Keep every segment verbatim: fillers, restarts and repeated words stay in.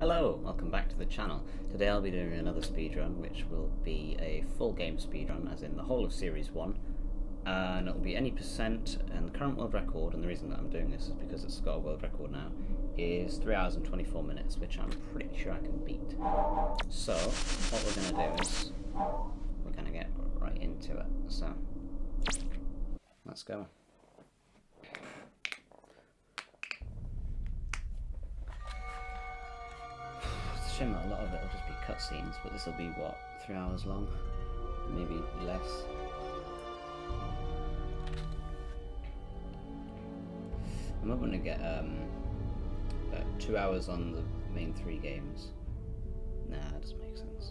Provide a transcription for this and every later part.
Hello, welcome back to the channel. Today I'll be doing another speedrun, which will be a full game speedrun, as in the whole of Series one. And it'll be any percent, and the current world record, and the reason that I'm doing this is because it's got a world record now, is three hours and twenty-four minutes, which I'm pretty sure I can beat. So, what we're going to do is, we're going to get right into it. So, let's go. It's a shame that a lot of it will just be cutscenes, but this will be, what, three hours long? Maybe less. I'm hoping to get um, uh, two hours on the main three games. Nah, that doesn't make sense.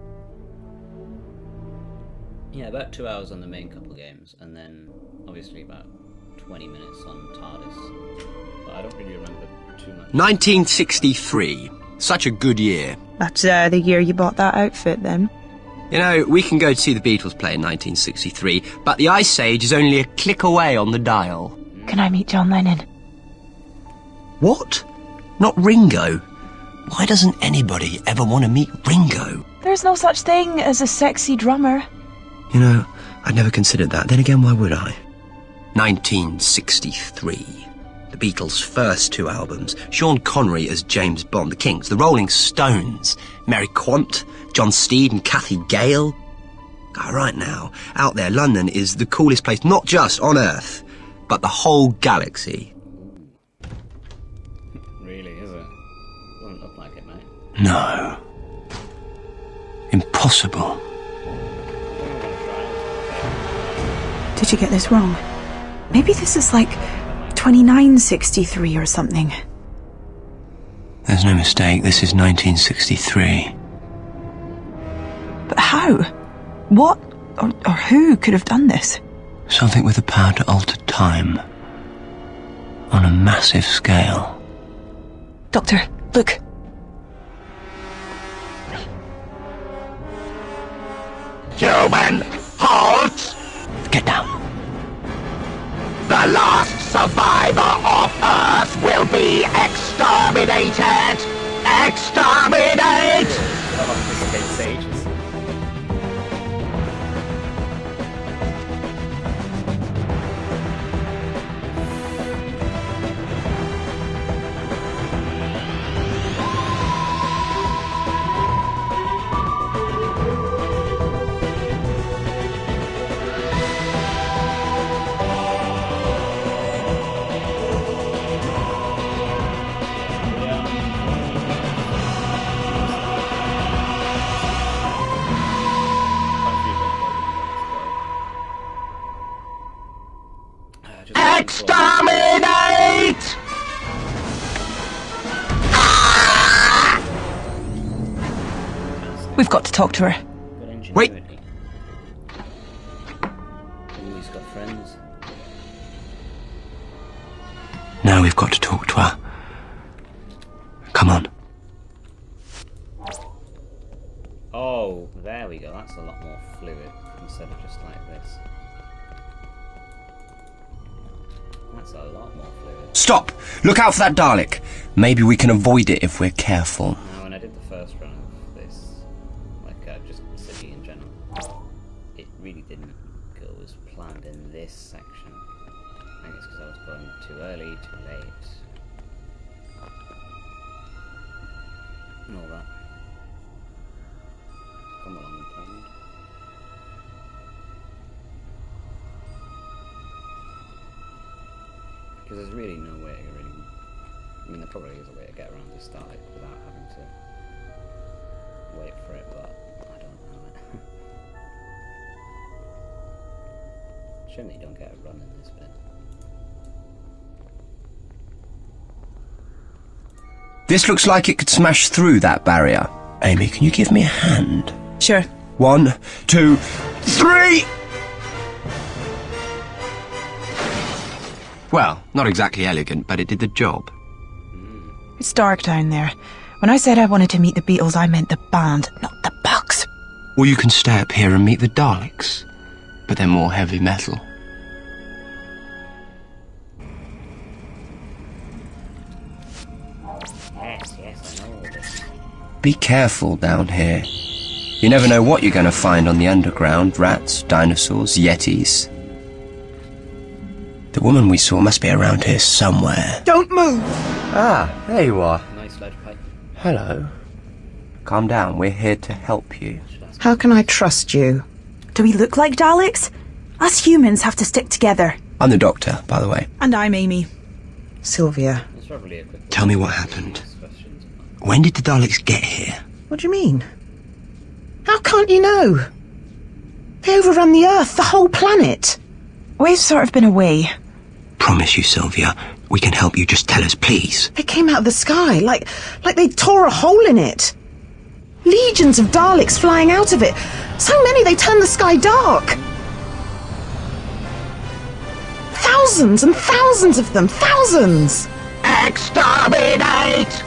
Yeah, about two hours on the main couple games, and then obviously about twenty minutes on TARDIS. But I don't really remember too much. nineteen sixty-three. Such a good year. That's uh, the year you bought that outfit, then? You know, we can go to see the Beatles play in nineteen sixty-three, but the Ice Age is only a click away on the dial. Can I meet John Lennon? What? Not Ringo? Why doesn't anybody ever want to meet Ringo? There's no such thing as a sexy drummer. You know, I'd never considered that. Then again, why would I? nineteen sixty-three. The Beatles' first two albums. Sean Connery as James Bond. The Kings, the Rolling Stones. Mary Quant, John Steed and Kathy Gale. God, right now, out there, London is the coolest place, not just on Earth, but the whole galaxy. Really, is it? Doesn't look like it, mate. No. Impossible. Did you get this wrong? Maybe this is like twenty-nine sixty-three or something. There's no mistake, this is nineteen sixty-three. But how? What or, or who could have done this? Something with the power to alter time. On a massive scale. Doctor, look. Human, halt! Get down. The last survivor of Earth will be exterminated! Exterminate! Oh, this takes ages. Exterminate! We've got to talk to her. Wait. He's got friends. Now we've got to talk to her. Come on. Oh, there we go. That's a lot more fluid instead of just like this. That's a lot more fluid. Stop! Look out for that Dalek. Maybe we can avoid it if we're careful. Now, when I did the first run of this, like uh, just the city in general, it really didn't go as planned in this section. I think it's because I was going too early, too late, and all that. Come along the pond. Because there's really no way to really... I mean, there probably is a way to get around this Dalek without having to wait for it, but I don't know it. Shame that you don't get a run in this bit. This looks like it could smash through that barrier. Amy, can you give me a hand? Sure. One, two, three! Well, not exactly elegant, but it did the job. It's dark down there. When I said I wanted to meet the Beatles, I meant the band, not the bugs. Or you can stay up here and meet the Daleks, but they're more heavy metal. Yes, yes, I know all this. Be careful down here. You never know what you're going to find on the underground. Rats, dinosaurs, yetis. The woman we saw must be around here somewhere. Don't move! Ah, there you are. Nice ledge pipe. Hello. Calm down, we're here to help you. How can I trust you? Do we look like Daleks? Us humans have to stick together. I'm the doctor, by the way. And I'm Amy. Sylvia. It's probably a quick Tell me what happened. When did the Daleks get here? What do you mean? How can't you know? They overrun the Earth, the whole planet. We've sort of been away. Promise you, Sylvia, we can help you. Just tell us, please. They came out of the sky, like, like they tore a hole in it. Legions of Daleks flying out of it. So many they turned the sky dark. Thousands and thousands of them, thousands! Exterminate! Yes,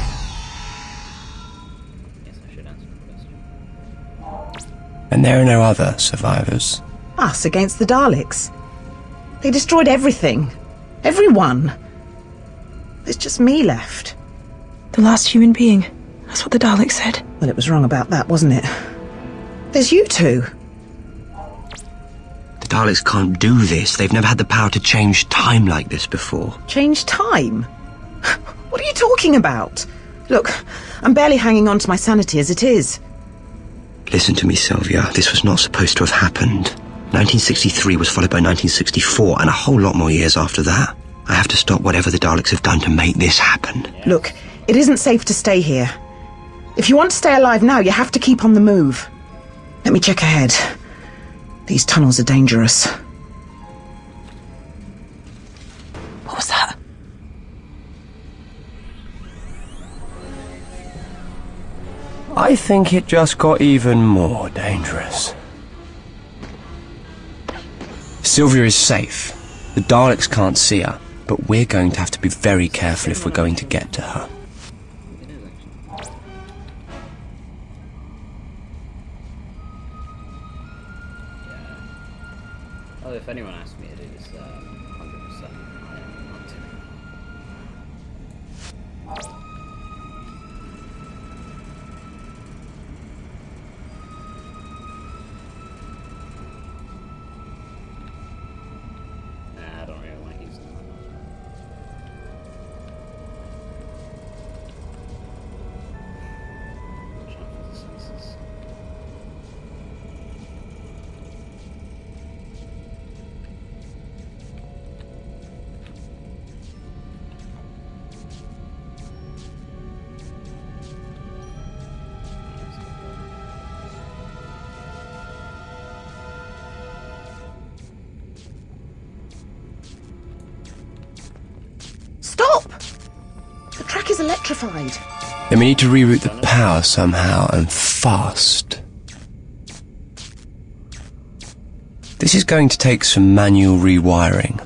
I should answer the question. And there are no other survivors. Us against the Daleks. They destroyed everything. Everyone. There's just me left. The last human being. That's what the Daleks said. Well, it was wrong about that, wasn't it? There's you two. The Daleks can't do this. They've never had the power to change time like this before. Change time? What are you talking about? Look, I'm barely hanging on to my sanity as it is. Listen to me, Sylvia. This was not supposed to have happened. nineteen sixty-three was followed by nineteen sixty-four, and a whole lot more years after that. I have to stop whatever the Daleks have done to make this happen. Look, it isn't safe to stay here. If you want to stay alive now, you have to keep on the move. Let me check ahead. These tunnels are dangerous. What was that? I think it just got even more dangerous. Sylvia is safe. The Daleks can't see her, but we're going to have to be very careful if we're going to get to her. Oh, if anyone asked me to do this, um, one hundred percent I am not doing it. Nah, I don't really like using that. Watch out for the sensors. Stop! The track is electrified. Then we need to reroute the power somehow, and fast. This is going to take some manual rewiring.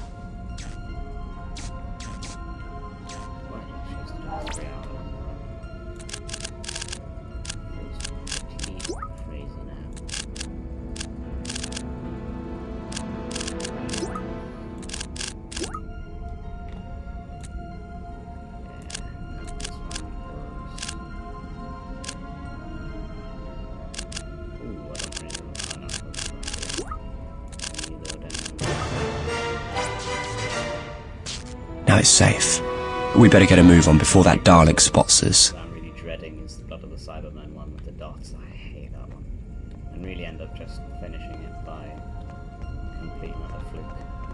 Now it's safe. We better get a move on before that Dalek spots us. What I'm really dreading is the Blood of the Cybermen one with the dots. I hate that one. And really end up just finishing it by complete and utter fluke.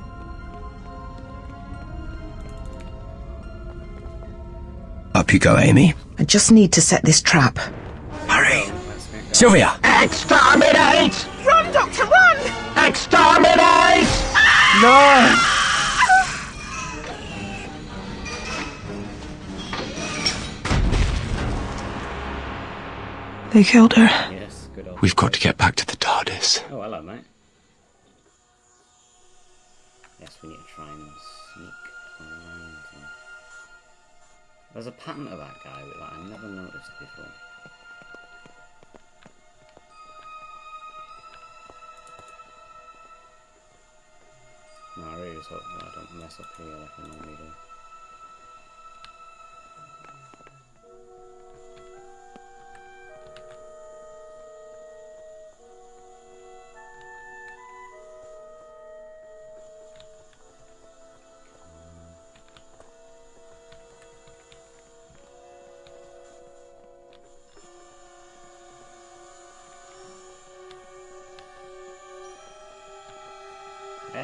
Up you go, Amy. I just need to set this trap. Hurry! Sylvia! Exterminate! Run, Doctor, run! Exterminate! No! They killed her. Yes, good old. We've got to get back to the TARDIS. Oh, hello, mate. Yes, we need to try and sneak around him. There's a pattern to that guy that I never noticed before. No, I really just hope that I don't mess up here like I normally do.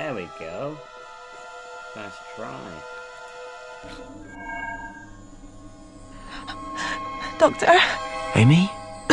There we go. First try. Doctor? Amy?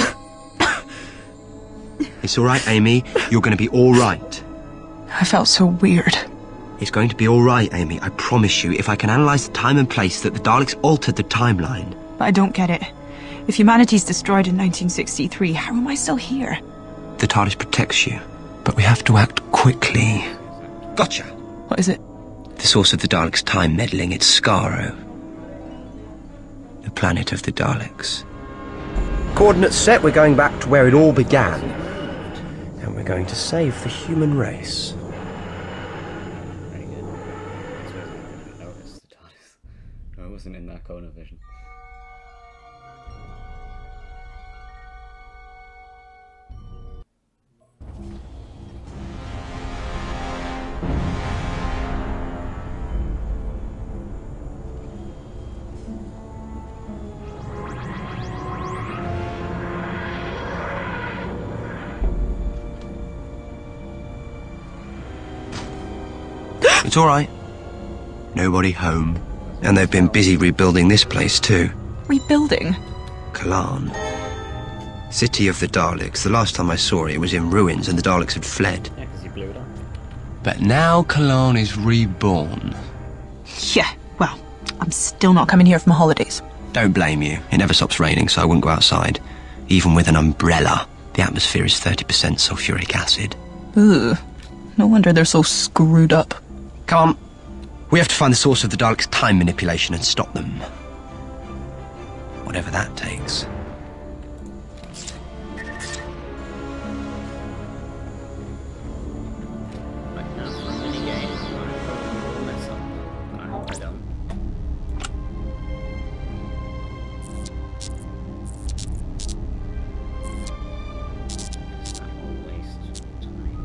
It's alright, Amy. You're going to be alright. I felt so weird. It's going to be alright, Amy. I promise you, if I can analyse the time and place that the Daleks altered the timeline. But I don't get it. If humanity's destroyed in nineteen sixty-three, how am I still here? The TARDIS protects you, but we have to act quickly. Gotcha! What is it? The source of the Daleks' time meddling, it's Skaro. The planet of the Daleks. Coordinates set, we're going back to where it all began. And we're going to save the human race. Very good. I suppose I didn't notice the TARDIS. No, I wasn't in that corner vision. It's alright. Nobody home. And they've been busy rebuilding this place too. Rebuilding? Kalan. City of the Daleks. The last time I saw it, it was in ruins and the Daleks had fled. Yeah, because you blew it up. But now Kalan is reborn. Yeah, well, I'm still not coming here for my holidays. Don't blame you. It never stops raining, so I wouldn't go outside. Even with an umbrella. The atmosphere is thirty percent sulfuric acid. Ooh, no wonder they're so screwed up. Come on. We have to find the source of the Daleks' time manipulation and stop them. Whatever that takes. Right now for a mini game, I probably will mess up, but I hope I don't. That will waste time.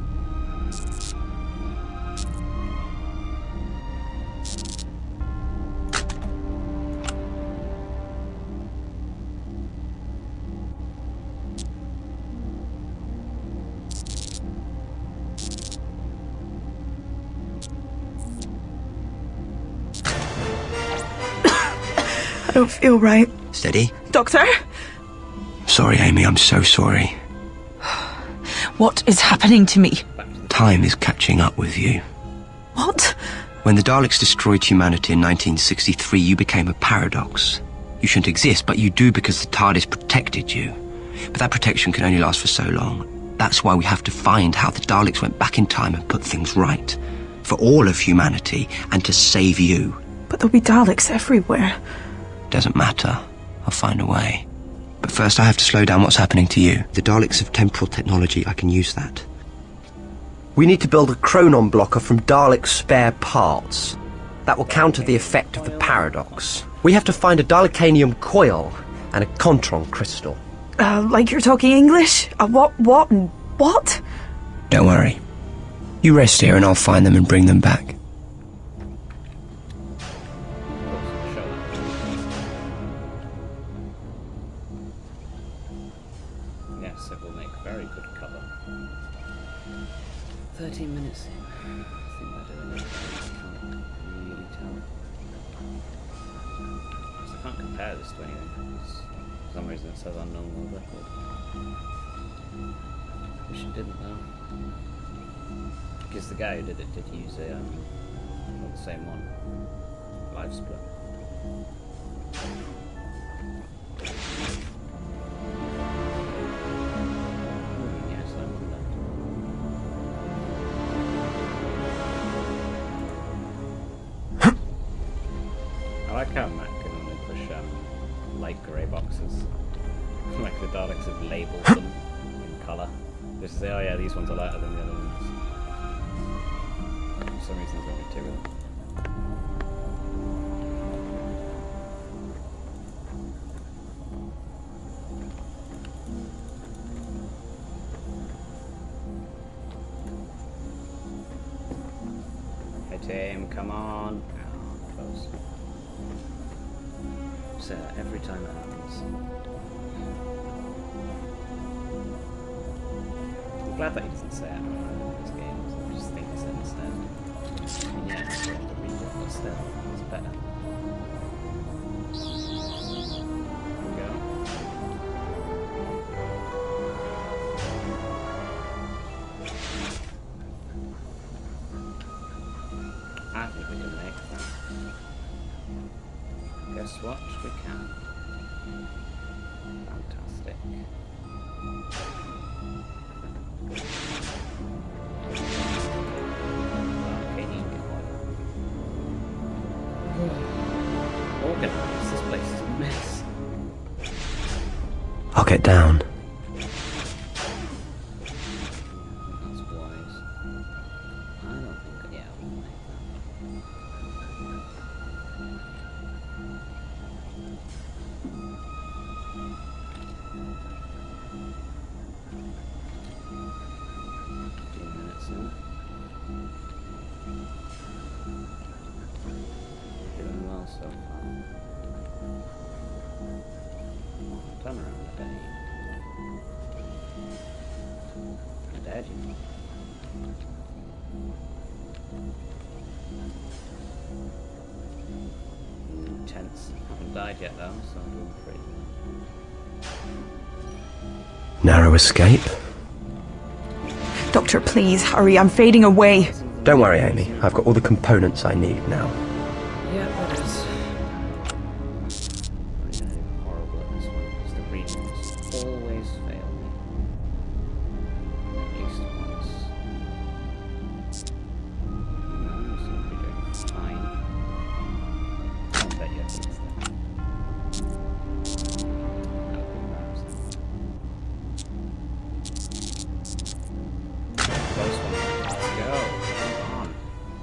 I don't feel right. Steady. Doctor? Sorry, Amy, I'm so sorry. What is happening to me? Time is catching up with you. What? When the Daleks destroyed humanity in nineteen sixty-three, you became a paradox. You shouldn't exist, but you do because the TARDIS protected you. But that protection can only last for so long. That's why we have to find how the Daleks went back in time and put things right. For all of humanity, and to save you. But there'll be Daleks everywhere. Doesn't matter. I'll find a way. But first I have to slow down what's happening to you. The Daleks have temporal technology. I can use that. We need to build a chronon blocker from Dalek spare parts. That will counter the effect of the paradox. We have to find a Dalekanium coil and a Contron crystal. Uh, like you're talking English? Uh, what, what, and what? Don't worry. You rest here and I'll find them and bring them back. Yes, it will make very good cover. thirteen minutes in. I think they're doing it. I can't really tell. Because I can't compare this to anything. Because for some reason it says unknown world record. Wish it didn't though. Because the guy who did it did use a, um, well, the same one. Live split. Yes, I wonder. I like how Matt can only push um, light grey boxes. Like the Daleks have labelled them in colour. Just to say, oh yeah, these ones are lighter than the other ones. For some reason there's only two of them. Hey Tim, come on. Oh, close. So every time it happens. I'm glad that he doesn't say it in these games. I just think he says instead. And yeah, it's better to read it, but still, it's better. There we go. I think we can make that. Guess what? We can. Fantastic. Organized. This place is a mess. I'll get down. That's wise. I don't think. Yeah, I wouldn't make Fifteen minutes in. Doing well so far. Turn around the day. I'm dead, you know. Tense. Haven't died yet though, so I'm doing pretty well. Narrow escape? Doctor, please, hurry, I'm fading away. Don't worry, Amy. I've got all the components I need now. Yeah, it is. I'm really horrible at this one because the readings always fail me. At least once. No, I seem to be doing fine. I bet you have things there. That would be embarrassing. Close one. Let's go. Come on.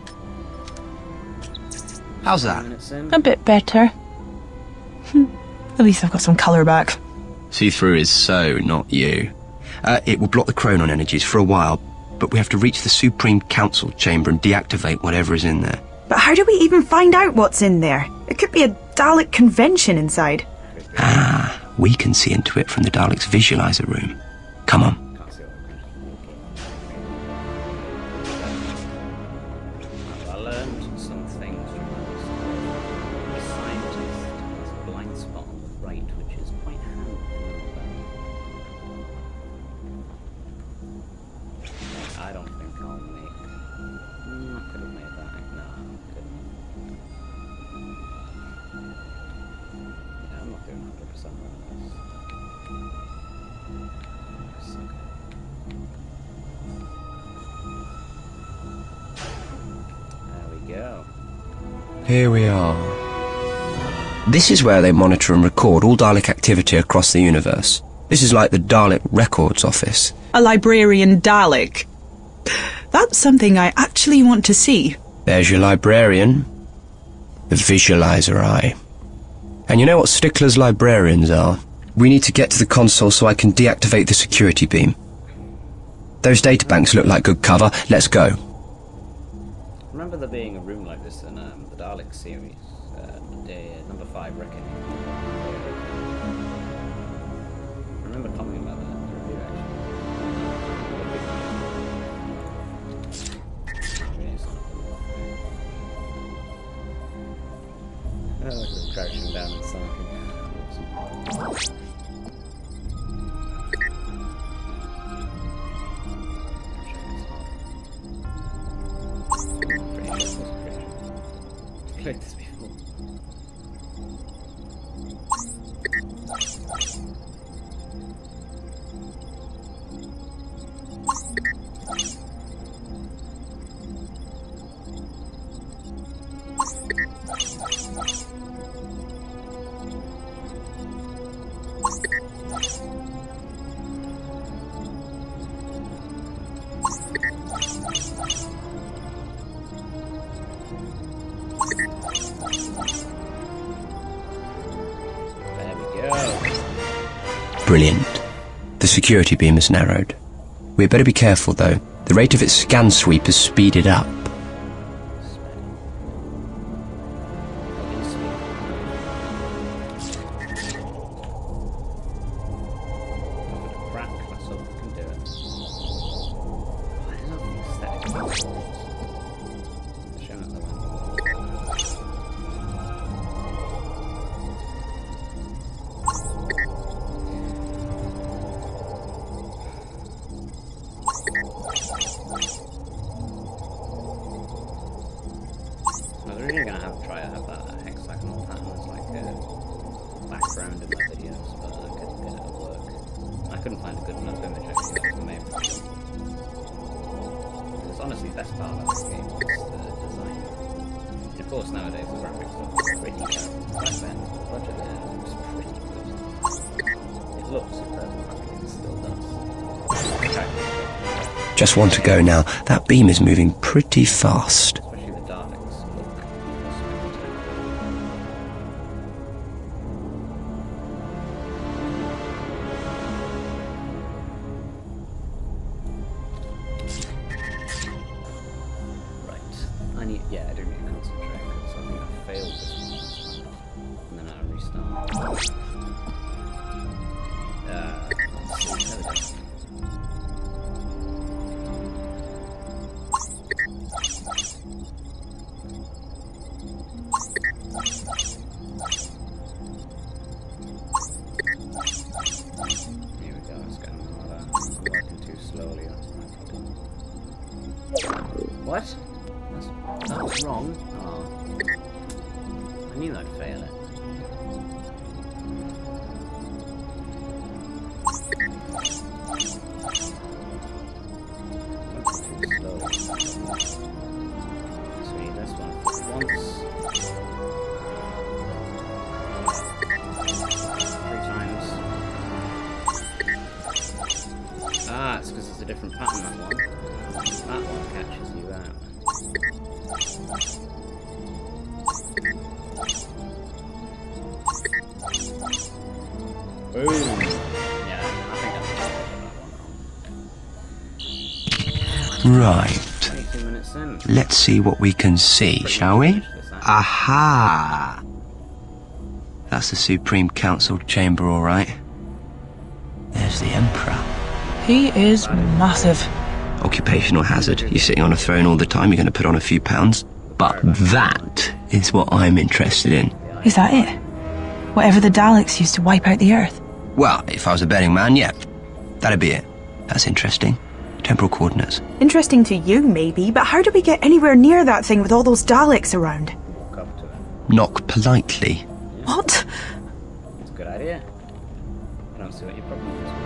How's that? Minutes in. A bit better. At least I've got some colour back. See-through is so not you. Uh, it will block the chronon energies for a while, but we have to reach the Supreme Council chamber and deactivate whatever is in there. But how do we even find out what's in there? It could be a Dalek convention inside. Ah, we can see into it from the Daleks' visualizer room. Come on. Can't see all the questions. I learned some things from that story. The scientist has a blind spot on the right, which is quite handy to know about. I don't think I'll make. Mm, I could have made that. No, I couldn't. Yeah, I'm not doing one hundred percent on this. I suck. There we go. Here we are. This is where they monitor and record all Dalek activity across the universe. This is like the Dalek Records Office. A librarian Dalek. That's something I actually want to see. There's your librarian. The visualizer eye. And you know what Stickler's librarians are? We need to get to the console so I can deactivate the security beam. Those databanks look like good cover. Let's go. I remember there being a room like this in um, the Dalek series, uh, day, uh, number five Reckoning. I remember commenting about that in the review actually. Oh, look at him crouching down and sulking. Awesome. Played this before. Brilliant. The security beam is narrowed. We'd better be careful, though. The rate of its scan sweep is speeded up. couldn't find a good enough image, actually, that was the main problem. Because honestly, the best part of this game was the design. And of course, nowadays, the graphics are pretty good. Back then, the budget there was pretty good. It looked superb, I think it still does. Okay. Just want to go now. That beam is moving pretty fast. Especially the Daleks look Right. I need, yeah, I do need to concentrate because I think I failed this one. And then I restart. Uh, let's see, there we go. Here we go, it's getting harder. I'm working too slowly, that's my problem. What? That's, that was wrong. Oh. I knew I'd fail it. Working too slowly. So we need this one for once. Ah, it's because it's a different pattern, that one. That one catches you out. Boom! Yeah, I think I got that one wrong. Right. twenty-two minutes in. Let's see what we can see, shall we? Aha! That's the Supreme Council chamber, all right. There's the Emperor. He is massive. Occupational hazard. You're sitting on a throne all the time, you're going to put on a few pounds. But that is what I'm interested in. Is that it? Whatever the Daleks used to wipe out the Earth? Well, if I was a betting man, yeah. That'd be it. That's interesting. Temporal coordinates. Interesting to you, maybe, but how do we get anywhere near that thing with all those Daleks around? Walk up to it. Knock politely. What? It's a good idea. I don't see what your problem is with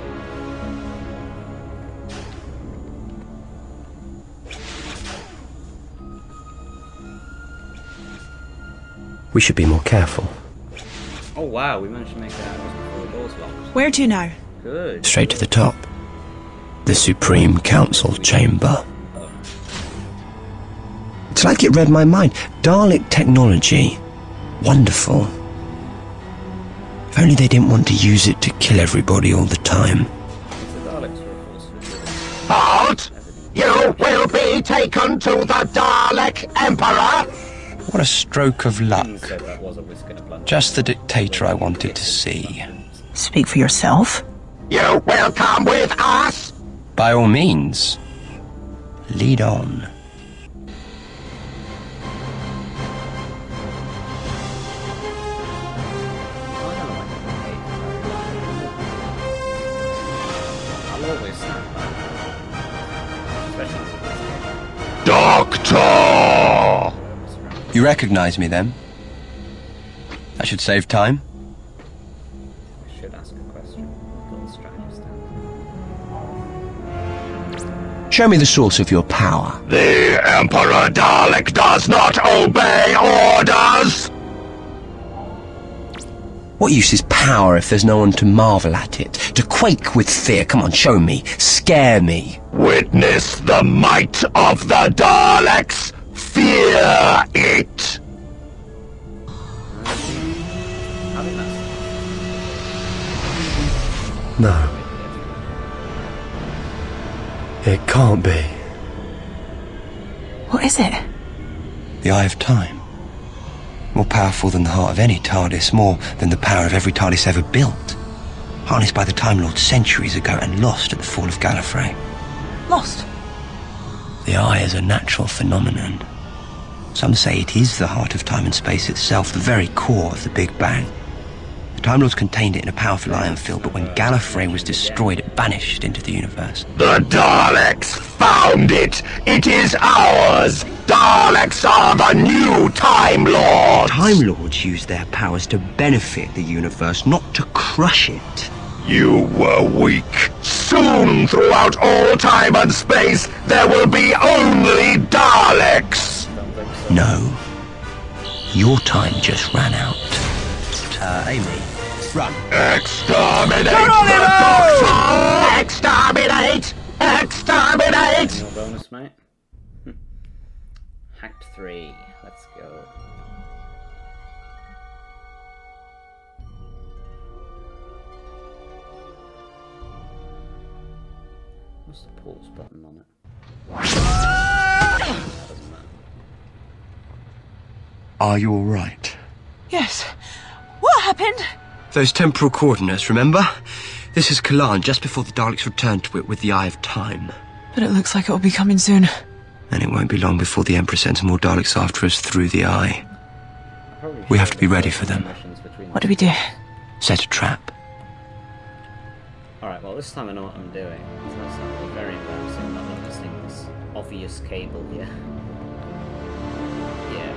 We should be more careful. it. Oh wow, we managed to make it out just before the door's locked. Where to now? Good. Straight to the top. The Supreme Council chamber. It's like it read my mind. Dalek technology. Wonderful. If only they didn't want to use it to kill everybody all the time. If the Daleks were a force for good, Halt! You will be taken to the Dalek Emperor! What a stroke of luck. Ian said that was a whisker and a blunder. Just the dictator I wanted to see. Speak for yourself. You will come with us! By all means, lead on. I'll always stand by. Especially Doctor! You recognize me then? I should save time. I should ask a question. Little strategist. Show me the source of your power. The Emperor Dalek does not obey orders! What use is power if there's no one to marvel at it? To quake with fear? Come on, show me. Scare me. Witness the might of the Daleks! Fear it! I think that's No. It can't be. What is it? The Eye of Time. More powerful than the heart of any TARDIS, more than the power of every TARDIS ever built. Harnessed by the Time Lord centuries ago and lost at the fall of Gallifrey. Lost. The Eye is a natural phenomenon. Some say it is the heart of time and space itself, the very core of the Big Bang. The Time Lords contained it in a powerful ion field, but when Gallifrey was destroyed, it vanished into the universe. The Daleks found it! It is ours! Daleks are the new Time Lords! Time Lords use their powers to benefit the universe, not to crush it. You were weak. Soon, throughout all time and space, there will be only Daleks! No. Your time just ran out. Uh, Amy, run. Exterminate the Doctor! Exterminate! Exterminate! No bonus, mate. Hacked three. Let's go. What's the pause button on it? That doesn't matter. Are you alright? Yes. What happened? Those temporal coordinates, remember? This is Kalan, just before the Daleks return to it with the Eye of Time. But it looks like it'll be coming soon. And it won't be long before the Emperor sends more Daleks after us through the Eye. We have to be ready for them. What do we do? Set a trap. Alright, well this time I know what I'm doing. So that's going to be very embarrassing not noticing this obvious cable here. Yeah.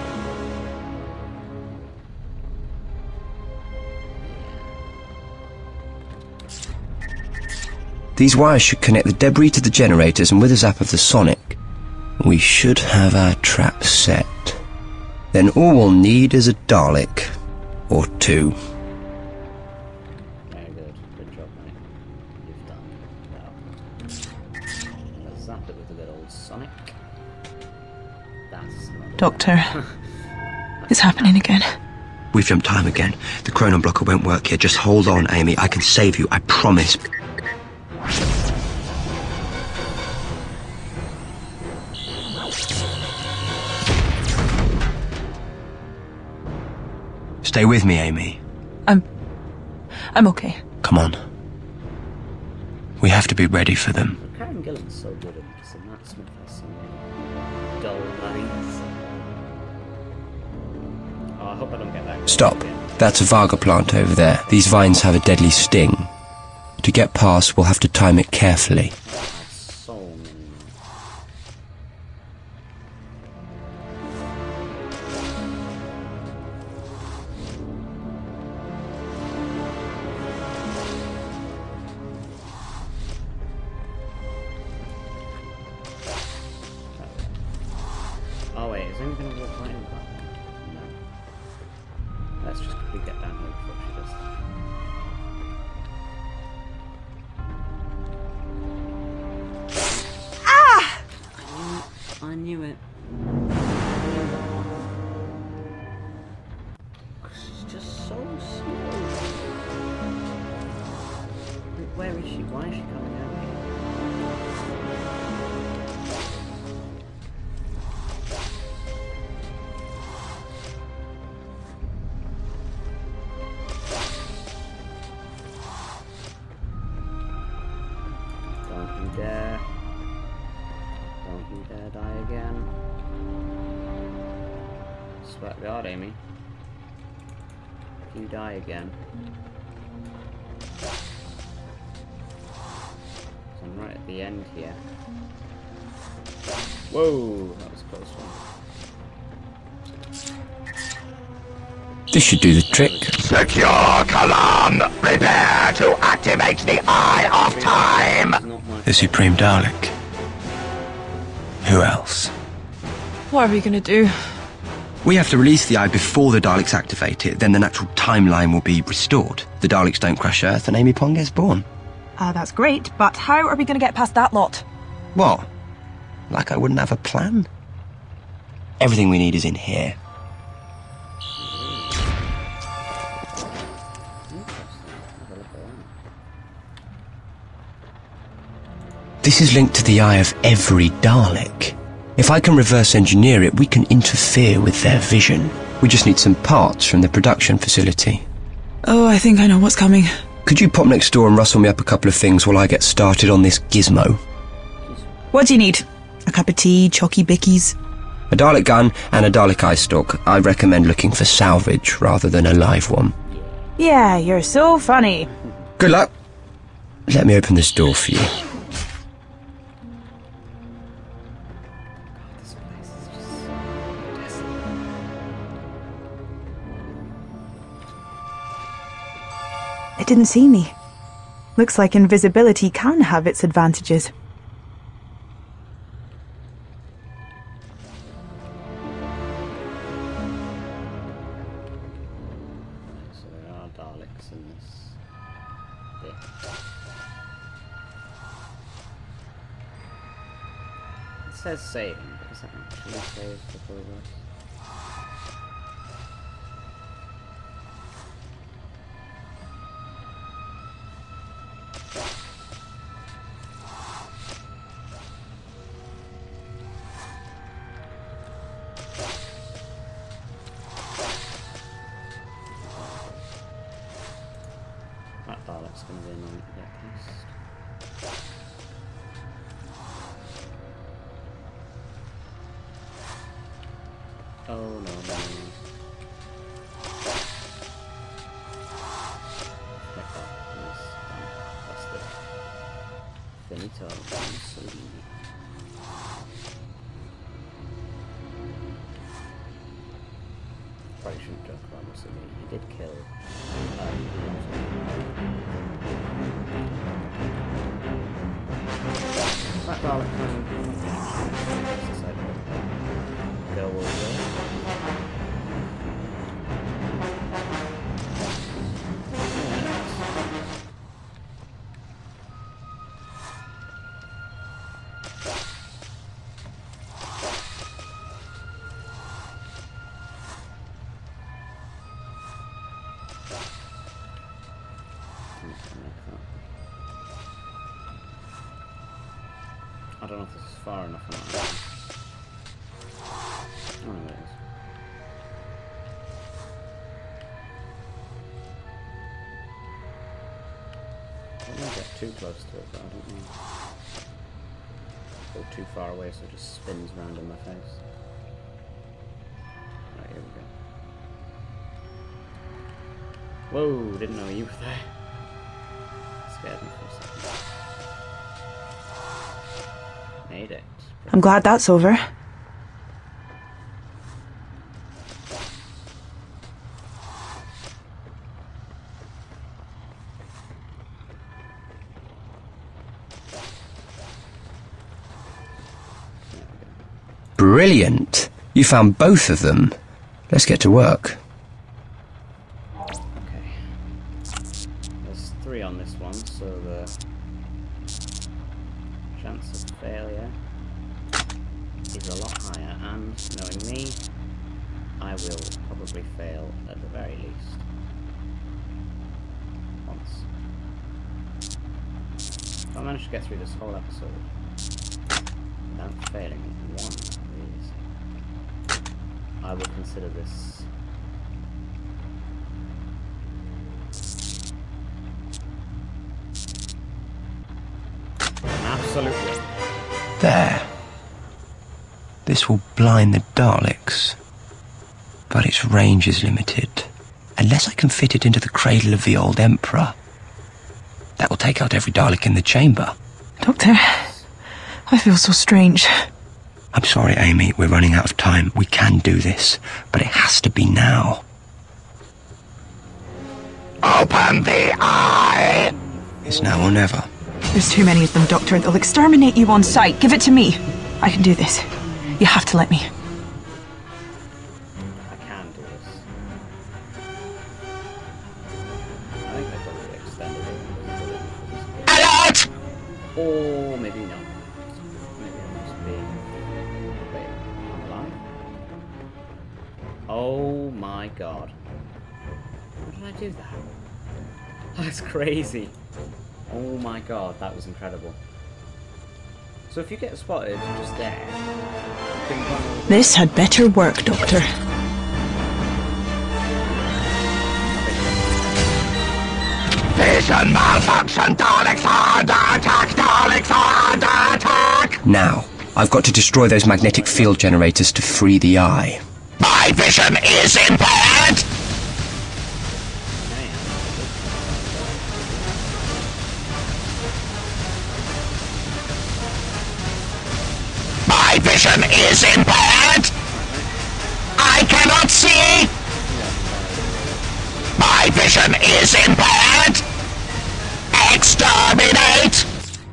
These wires should connect the debris to the generators, and with a zap of the sonic, we should have our trap set. Then all we'll need is a Dalek. Or two. Very good. Good job, mate. You've done well. Let's zap it with a good old sonic. That's not Doctor, it's happening again. We've jumped time again. The chronon blocker won't work here. Just hold on, Amy. I can save you. I promise. Stay with me, Amy. I'm... I'm okay. Come on. We have to be ready for them. Karen Gillan's so good at this, and Matt Smith has some dull lines. Oh, I hope I don't get that. Stop. That's a Vaga plant over there. These vines have a deadly sting. To get past, we'll have to time it carefully. So many. Oh wait, is anyone going to walk right into that one? No. Let's just quickly get down here before she does that. Ah! I knew it. She's just so slow. Where is she? Why is she coming out here? Don't you dare. Don't you dare die again. Swear to God, Amy. If you die again. I'm right at the end here. Whoa, that was a close one. This should do the trick. Secure, Kalan! Prepare to activate the Eye of Time! The Supreme Dalek. Who else? What are we gonna do? We have to release the Eye before the Daleks activate it, then the natural timeline will be restored. The Daleks don't crash Earth and Amy Pond gets born. Ah, uh, that's great, but how are we gonna get past that lot? What? Like I wouldn't have a plan? Everything we need is in here. This is linked to the eye of every Dalek. If I can reverse engineer it, we can interfere with their vision. We just need some parts from the production facility. Oh, I think I know what's coming. Could you pop next door and rustle me up a couple of things while I get started on this gizmo? What do you need? A cup of tea, chalky bickies? A Dalek gun and a Dalek eye stalk. I recommend looking for salvage rather than a live one. Yeah, you're so funny. Good luck. Let me open this door for you. This place is just desolate. They didn't see me. Looks like invisibility can have its advantages. So there are Daleks in this bit. It says saving, but does that actually save the progress? That Dalek's going to be annoying to get past. Oh no, no, no. Like that. Nice. That's the finito. Mussolini. Probably shouldn't joke about Mussolini. He did kill. Um, that Dalek kind of go over. I don't know if this is far enough or not. Oh, no, it is. I don't want to get too close to it, but I don't know. Go too far away so it just spins around in my face. Right, here we go. Whoa, didn't know you were there. Scared me for a second. Made it. I'm glad that's over. Brilliant! You found both of them. Let's get to work. Okay. There's three on this one, so the chance of failure is a lot higher, and knowing me, I will probably fail at the very least. Once. If I manage to get through this whole episode without failing one of these, I will consider this an absolute win. There. This will blind the Daleks, but its range is limited. Unless I can fit it into the cradle of the old Emperor. That will take out every Dalek in the chamber. Doctor, I feel so strange. I'm sorry, Amy, we're running out of time. We can do this, but it has to be now. Open the eye! It's now or never. There's too many of them, Doctor. They'll exterminate you on sight. Give it to me. I can do this. You have to let me. I can do this. I think they probably extended it. Alert! Or maybe not. Maybe I'm just being... Wait, I'm alive? Oh my god. How did I do that? That's crazy. Oh my god, that was incredible. So if you get spotted just there, you can run... This had better work, Doctor. Vision malfunction! Daleks are under attack! Daleks are under attack! Now, I've got to destroy those magnetic field generators to free the eye. My vision is impaired! My vision is impaired! I cannot see! My vision is impaired! Exterminate!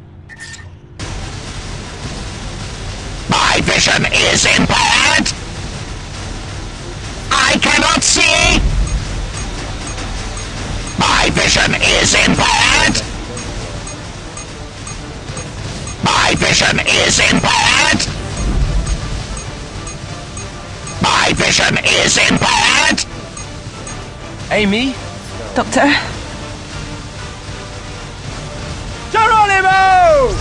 My vision is impaired! I cannot see! My vision is impaired! My vision is impaired! My vision is impaired! Amy? Doctor? Geronimo!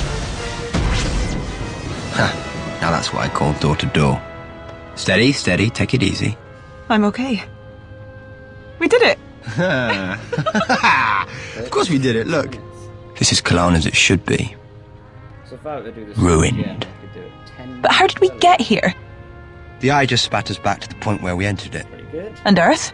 Huh. Now that's what I call door to door. Steady, steady, take it easy. I'm okay. We did it! Of course we did it, look. This is Kalana as it should be. So if I were to do this Ruined. again, I could do it ten But how did we get here? The eye just spat us back to the point where we entered it. Pretty good. And Earth?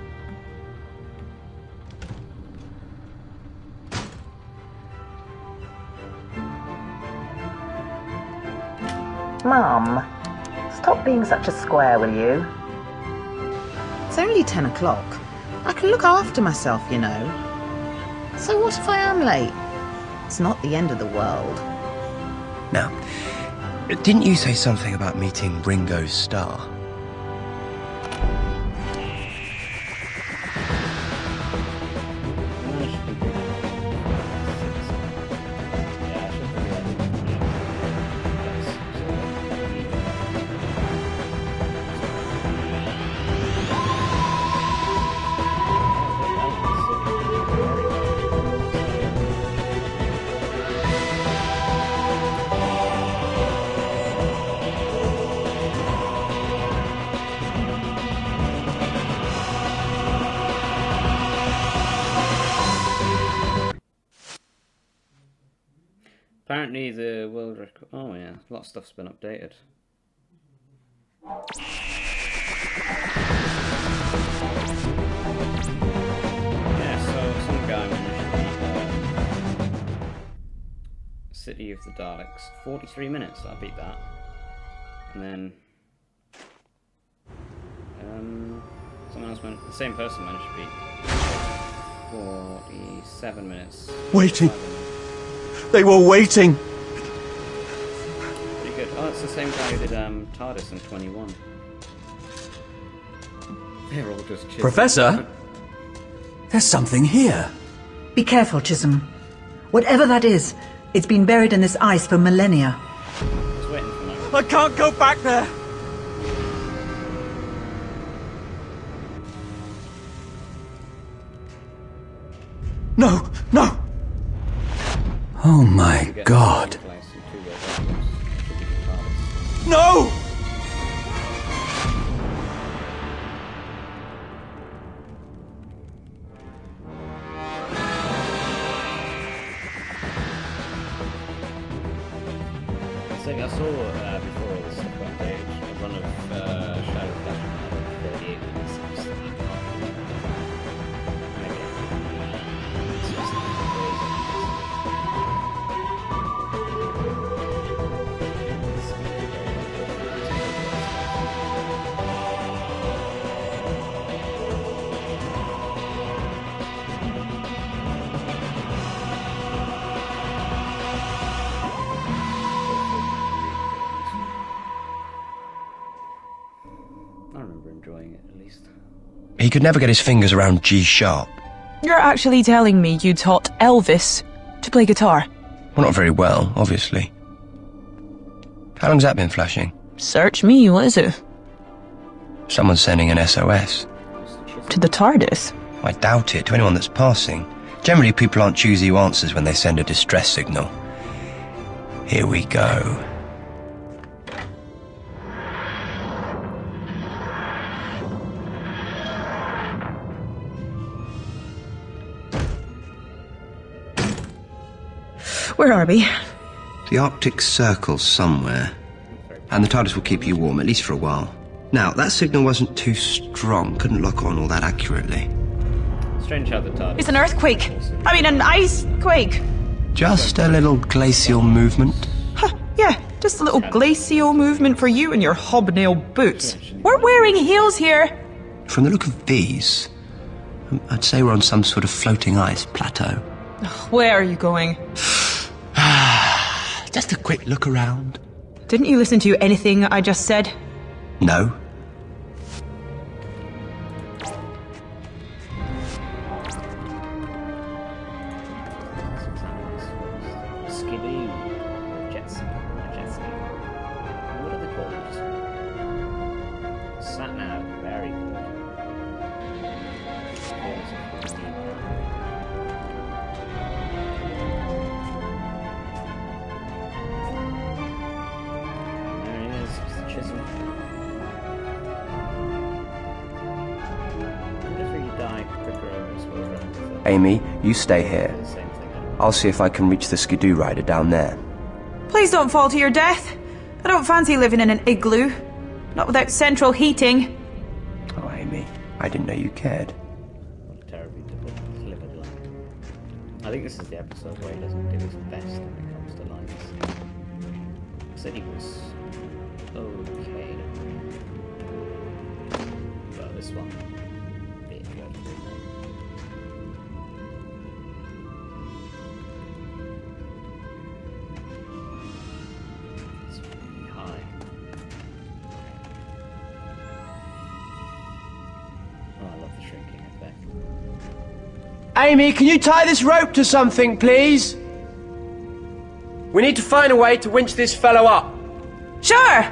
Mum, stop being such a square, will you? It's only ten o'clock. I can look after myself, you know. So what if I am late? It's not the end of the world. Now, didn't you say something about meeting Ringo's star? Apparently the world record... Oh yeah, a lot of stuff's been updated. Yeah, so some guy managed to beat um, City of the Daleks. forty-three minutes, I beat that. And then... Um, someone else managed... The same person managed to beat forty-seven minutes. Waiting. They were waiting. Pretty good. Oh, it's the same guy who did um, TARDIS in twenty-one. They're all just chiseled. Professor? There's something here. Be careful, Chisholm. Whatever that is, it's been buried in this ice for millennia. Just waiting for my... I can't go back there. No, no. Oh my God. No! So I saw uh, before all this stuff got updated, a run of uh, Shadow Flash from thirty-eight minutes. I was like, I can't do that. Maybe I can. It's just I remember enjoying it, at least. He could never get his fingers around G sharp. You're actually telling me you taught Elvis to play guitar? Well, not very well, obviously. How long's that been flashing? Search me, what is it? Someone's sending an S O S. To the TARDIS? I doubt it, to anyone that's passing. Generally, people aren't choosy who answers when they send a distress signal. Here we go. Where are we? The Arctic Circle's somewhere. And the TARDIS will keep you warm, at least for a while. Now, that signal wasn't too strong, couldn't lock on all that accurately. Strange how the TARDIS... It's an earthquake! I mean, an ice quake! Just a little glacial movement. Huh, yeah, just a little glacial movement for you and your hobnail boots. We're wearing heels here! From the look of these, I'd say we're on some sort of floating ice plateau. Where are you going? Just a quick look around. Didn't you listen to anything I just said? No. Skidoo. Jet ski. Jet ski. What are they called? Sat nav. Very good. There he is. It's the chisel. What if you die quicker as well? Amy, you stay here. The same thing. I'll see if I can reach the skidoo rider down there. Please don't fall to your death. I don't fancy living in an igloo. Not without central heating. Oh, Amy, I didn't know you cared. What a terribly delivered line. I think this is the episode where he doesn't do his best when it comes to lines. I said he was okay. But this one, being good. It's really high. Oh, I love the shrinking effect. Amy, can you tie this rope to something, please? We need to find a way to winch this fellow up. Sure!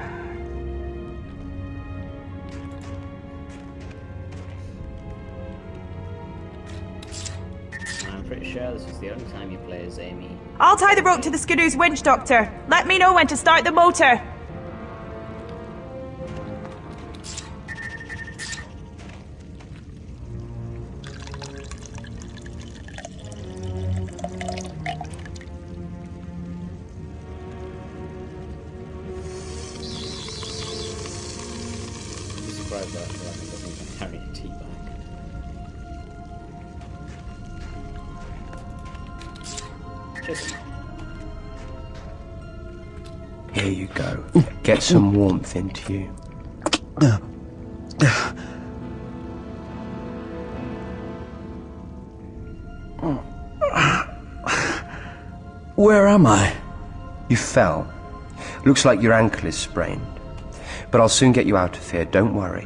I'm pretty sure this is the only time you play as Amy. I'll tie the rope to the skidoo's winch, Doctor. Let me know when to start the motor. I'm surprised that Ryan doesn't carry a tea bag. Just Here you go. Get some warmth into you. Where am I? You fell. Looks like your ankle is sprained. But I'll soon get you out of here, don't worry.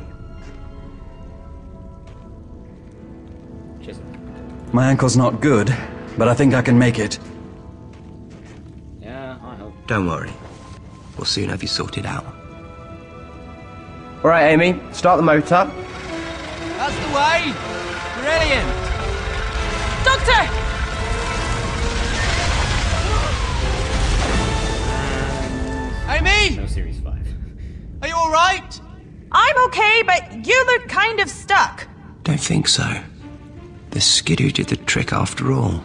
chisel. My ankle's not good, but I think I can make it. Yeah, I hope. Don't worry. We'll soon have you sorted out. All right, Amy, start the motor. That's the way! Brilliant! Doctor! Amy! No series five. Are you alright? I'm okay, but you look kind of stuck. Don't think so. The skidoo did the trick after all.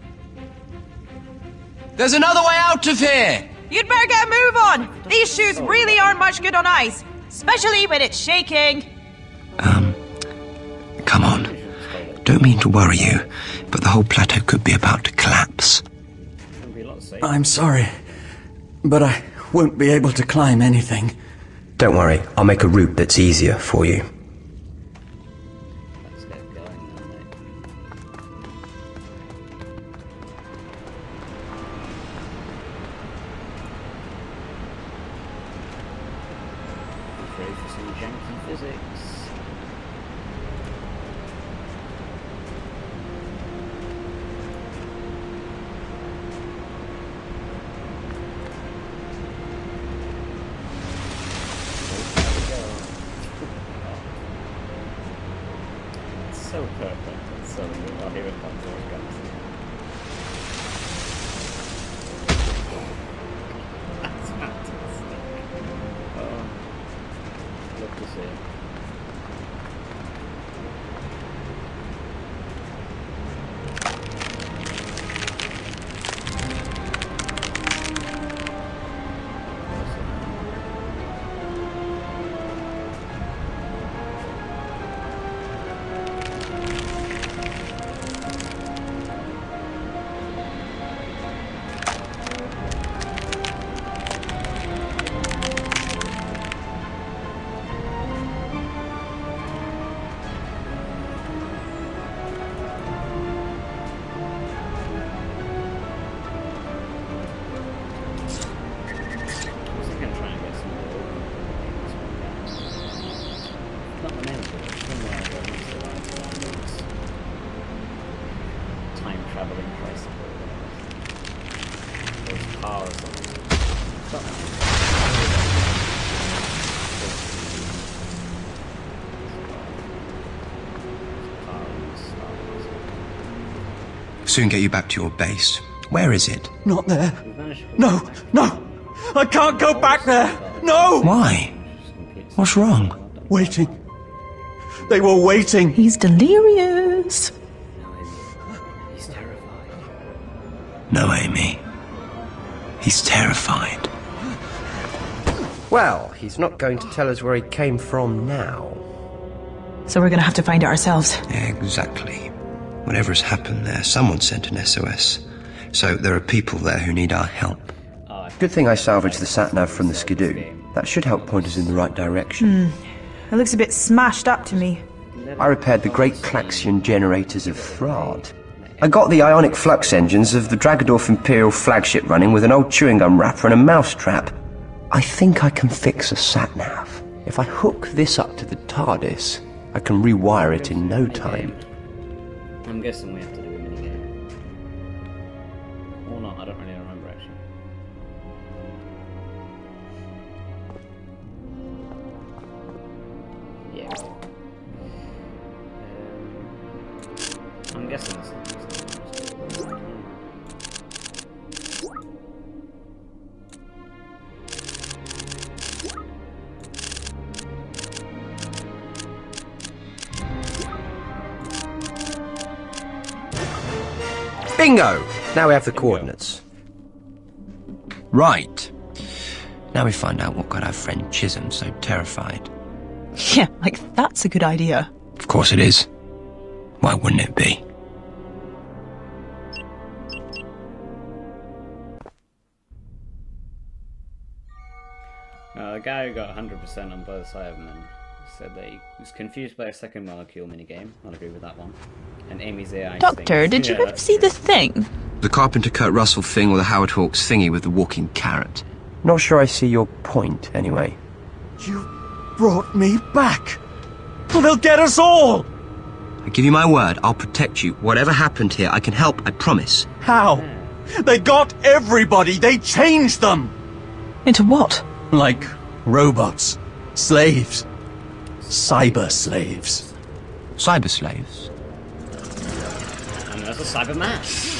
There's another way out of here! You'd better get a move on. These shoes really aren't much good on ice, especially when it's shaking. Um, come on. Don't mean to worry you, but the whole plateau could be about to collapse. It'll be a lot safer. I'm sorry, but I won't be able to climb anything. Don't worry, I'll make a route that's easier for you. Let's get going then, mate. Ready for some janky physics. It's so perfect. It's so good. Oh, here it comes. Here it comes. That's fantastic. Oh, love to see it. car or something. Stop. Soon get you back to your base. Where is it? Not there. No, no! I can't go back there! No! Why? What's wrong? Waiting. They were waiting. He's delirious. He's terrified. No, Amy. He's terrified. Well, he's not going to tell us where he came from now. So we're gonna have to find it ourselves. Exactly. Whatever has happened there, someone sent an S O S. So there are people there who need our help. Good thing I salvaged the sat-nav from the skidoo. That should help point us in the right direction. It looks a bit smashed up to me. I repaired the great Klaxion generators of Thrard. I got the ionic flux engines of the Dragadorf Imperial flagship running with an old chewing gum wrapper and a mousetrap. I think I can fix a sat-nav. If I hook this up to the TARDIS, I can rewire it in no time. I'm guessing we have to do a minigame. Or not, I don't really remember actually. Yeah. Um, I'm guessing this. Bingo! Now we have the coordinates. Right. Now we find out what got our friend Chisholm so terrified. Yeah, like that's a good idea. Of course it is. Why wouldn't it be? Uh, the guy who got one hundred percent on both Cybermen said that he was confused by a second molecule minigame. I'll agree with that one. And Amy's A I Doctor, thing. did you Yeah, ever see the thing? The Carpenter Kurt Russell thing or the Howard Hawks thingy with the walking carrot? Not sure I see your point, anyway. You brought me back. Well, they'll get us all. I give you my word, I'll protect you. Whatever happened here, I can help, I promise. How? They got everybody. They changed them. Into what? Like robots. Slaves. Cyber slaves. Cyber slaves? And there's a Cyberman.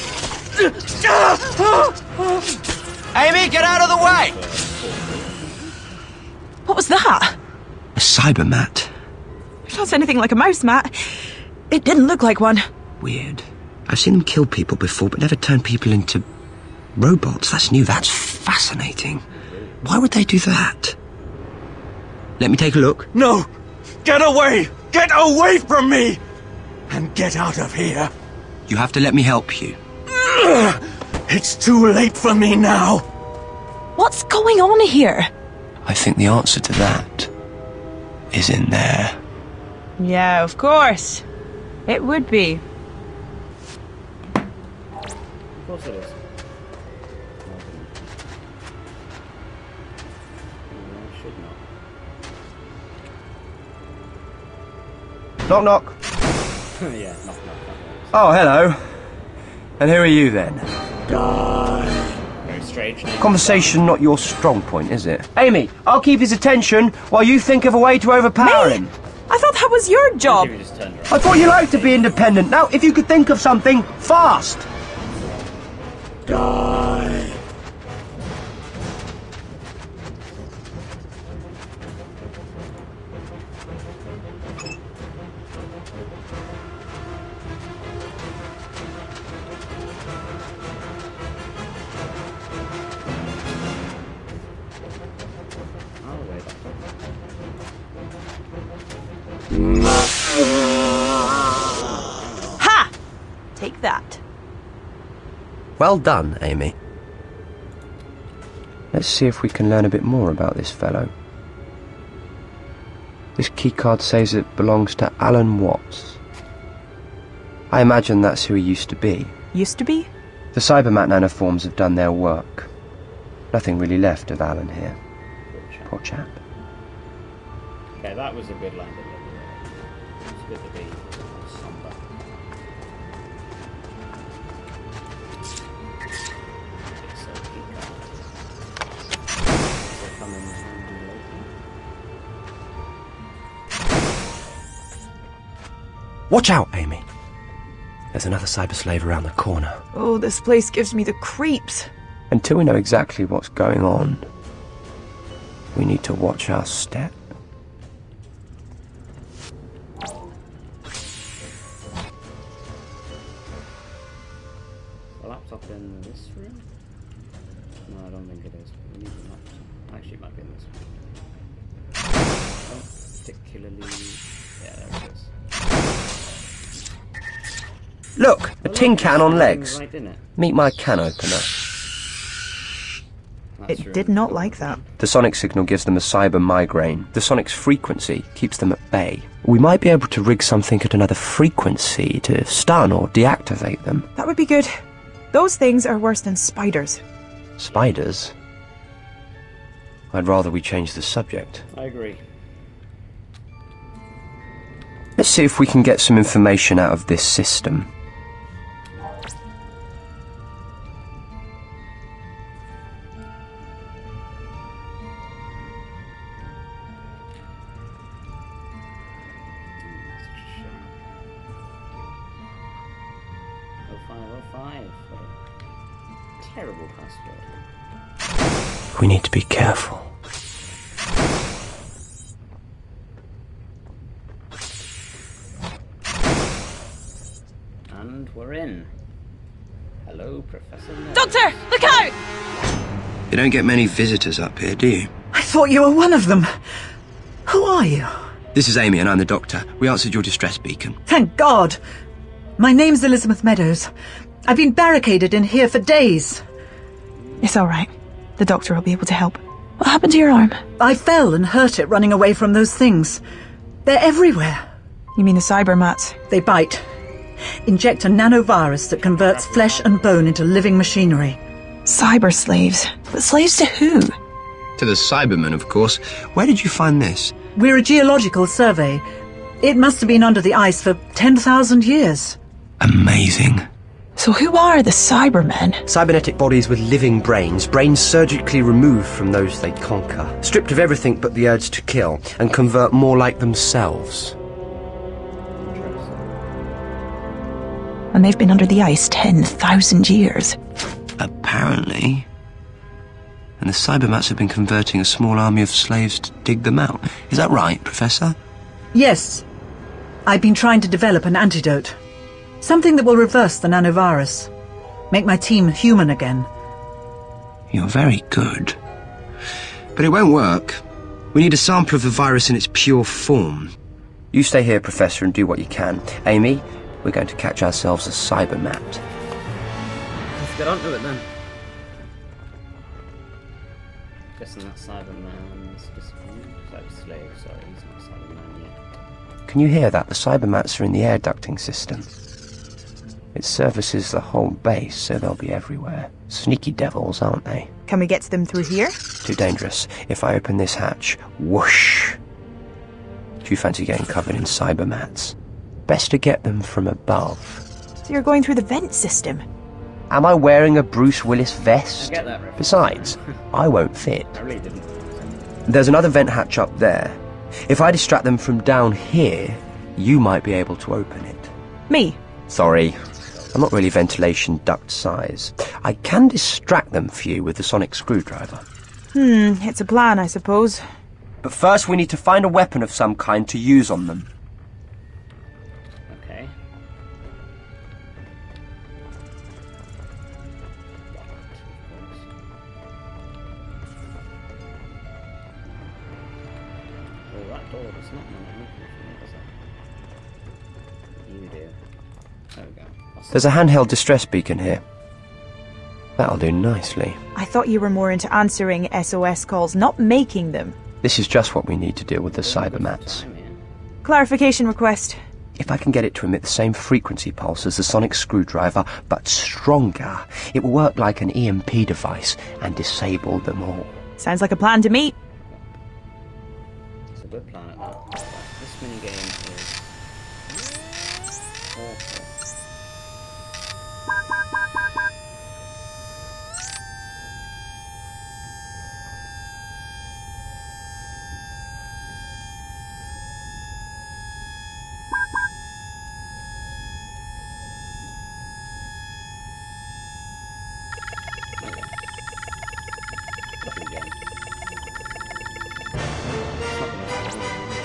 Amy, get out of the way! What was that? A cyber mat. If that's anything like a mouse mat, it didn't look like one. Weird. I've seen them kill people before, but never turn people into robots. That's new, that's fascinating. Why would they do that? Let me take a look. No! Get away! Get away from me! And get out of here. You have to let me help you. It's too late for me now. What's going on here? I think the answer to that is in there. Yeah, of course. It would be. Of course it is. No, should not. Knock knock. Yeah, knock knock. Oh, hello. And who are you then? Very strange name. Conversation not your strong point, is it? Amy, I'll keep his attention while you think of a way to overpower Me? him. I thought that was your job. You just turned around. I thought you liked to be independent. Now, if you could think of something, fast! Die. Oh, wait. Ha! Take that. Well done, Amy. Let's see if we can learn a bit more about this fellow. This keycard says it belongs to Alan Watts. I imagine that's who he used to be. Used to be? The Cybermat nanoforms have done their work. Nothing really left of Alan here. Poor chap. Okay, that was a good line delivery. It's good to be somber. So keep going. Watch out, Amy. There's another cyberslave around the corner. Oh, this place gives me the creeps. Until we know exactly what's going on, we need to watch our step. A laptop in this room? No, I don't think it is. We need a laptop. Actually, it might be in this room. Not particularly. Yeah, there it is. Look, a Oh, tin look, can it's on legs. Right in it. Meet my can opener. That's It did not like that. The sonic signal gives them a cyber migraine. The sonic's frequency keeps them at bay. We might be able to rig something at another frequency to stun or deactivate them. That would be good. Those things are worse than spiders. Spiders? I'd rather we change the subject. I agree. Let's see if we can get some information out of this system. oh five oh five. What a terrible password. We need to be careful. And we're in. Hello, Professor Nurse. Doctor, look out! You don't get many visitors up here, do you? I thought you were one of them. Who are you? This is Amy and I'm the doctor. We answered your distress beacon. Thank God. My name's Elizabeth Meadows. I've been barricaded in here for days. It's all right. The doctor will be able to help. What happened to your arm? I fell and hurt it running away from those things. They're everywhere. You mean the cyber mats? They bite. Inject a nanovirus that converts flesh and bone into living machinery. Cyber slaves? But slaves to who? To the Cybermen, of course. Where did you find this? We're a geological survey. It must have been under the ice for ten thousand years. Amazing. So who are the Cybermen? Cybernetic bodies with living brains, brains surgically removed from those they conquer, stripped of everything but the urge to kill, and convert more like themselves. And they've been under the ice ten thousand years. Apparently. And the Cybermats have been converting a small army of slaves to dig them out. Is that right, Professor? Yes. I've been trying to develop an antidote. Something that will reverse the nanovirus. Make my team human again. You're very good. But it won't work. We need a sample of the virus in its pure form. You stay here, Professor, and do what you can. Amy, we're going to catch ourselves a Cybermat. Let's get on to it then. Guessing that Cyberman's disappeared. Cyber slave, sorry, he's not Cyberman yet. Can you hear that? The Cybermats are in the air ducting system. It services the whole base, so they'll be everywhere. Sneaky devils, aren't they? Can we get to them through here? Too dangerous. If I open this hatch, whoosh! Do you fancy getting covered in Cybermats? Best to get them from above. So you're going through the vent system? Am I wearing a Bruce Willis vest? I get that reference. Besides, I won't fit. I really didn't. There's another vent hatch up there. If I distract them from down here, you might be able to open it. Me? Sorry, I'm not really ventilation duct size. I can distract them for you with the sonic screwdriver. Hmm, it's a plan, I suppose. But first we need to find a weapon of some kind to use on them. Okay. Oh, that door does not want to open for me, does it? You do. There we go. Awesome. There's a handheld distress beacon here. That'll do nicely. I thought you were more into answering S O S calls, not making them. This is just what we need to deal with the Cybermats. Clarification request. If I can get it to emit the same frequency pulse as the sonic screwdriver, but stronger, it will work like an E M P device and disable them all. Sounds like a plan to me. It's a good plan at that. This minigame is awful.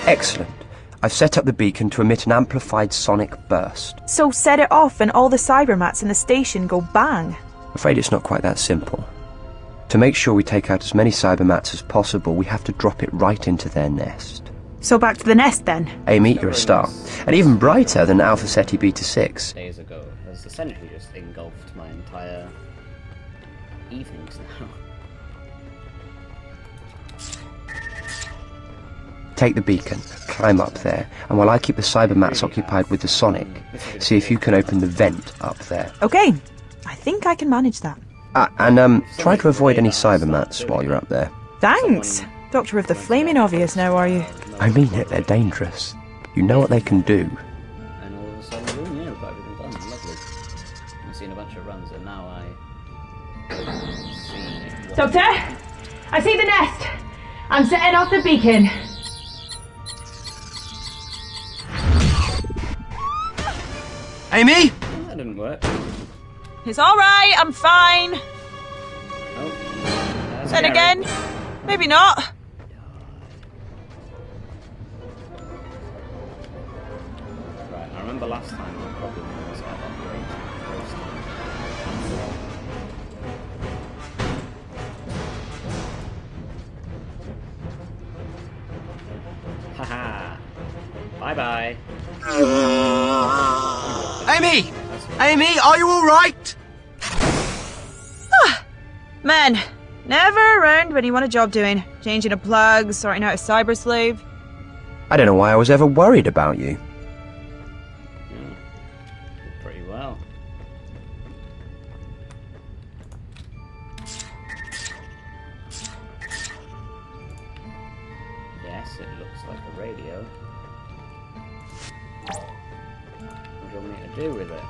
Excellent. I've set up the beacon to emit an amplified sonic burst. So set it off and all the cybermats in the station go bang. I'm afraid it's not quite that simple. To make sure we take out as many cybermats as possible, we have to drop it right into their nest. So back to the nest then. Amy, you're a star. And even brighter than Alpha Ceti Beta six. Days ago has essentially just engulfed my entire evenings now. Take the beacon, climb up there, and while I keep the cybermats occupied with the sonic, see if you can open the vent up there. Okay, I think I can manage that. Ah, and um, try to avoid any cybermats while you're up there. Thanks! Doctor of the flaming obvious now, are you? I mean it, they're dangerous. You know what they can do. And all of a sudden, boom, yeah, we've got everything done. Lovely. I've seen a bunch of runs, and now I see. What... Doctor! I see the nest! I'm setting off the beacon. Amy? That didn't work. It's alright, I'm fine. Oh. Then again, maybe not. Right, I remember last time my problem was I upgraded first. Haha. Bye bye. Amy! Amy, are you alright? Men, never around when you want a job doing. Changing a plug, sorting out a cyber slave. I don't know why I was ever worried about you. Yeah, did pretty well. Yes, it looks like a radio. What do you want me to do with it?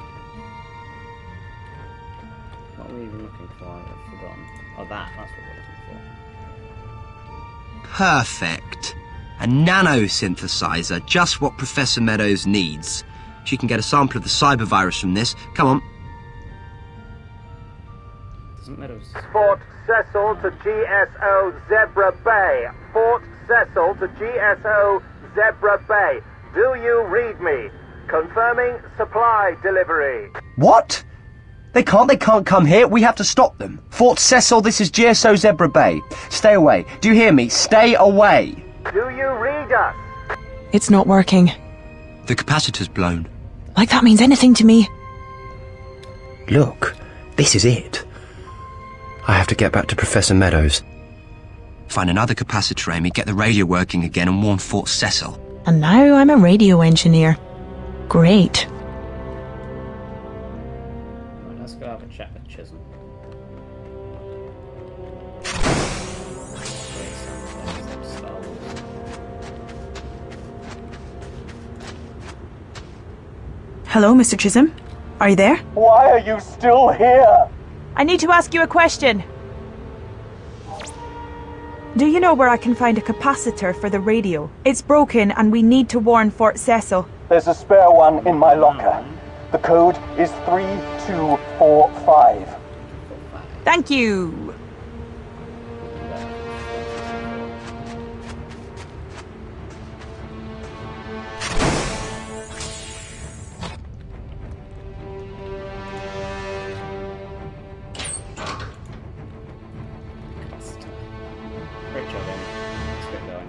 What were we even looking for? I've forgotten. Oh, that. That's what we're looking for. Perfect. A nanosynthesizer, just what Professor Meadows needs. She can get a sample of the cyber virus from this. Come on. Doesn't Meadows... Fort Cecil to G S O Zebra Bay. Fort Cecil to G S O Zebra Bay. Do you read me? Confirming supply delivery. What? They can't, they can't come here. We have to stop them. Fort Cecil, this is G S O Zebra Bay. Stay away. Do you hear me? Stay away. Do you read us? It's not working. The capacitor's blown. Like that means anything to me. Look, this is it. I have to get back to Professor Meadows. Find another capacitor, Amy, get the radio working again and warn Fort Cecil. And now I'm a radio engineer. Great. Right, let's go have a chat with Chisholm. Hello, Mister Chisholm. Are you there? Why are you still here? I need to ask you a question. Do you know where I can find a capacitor for the radio? It's broken and we need to warn Fort Cecil. There's a spare one in my locker. The code is three two four five. Thank you. Great job, Amy. Let's get going.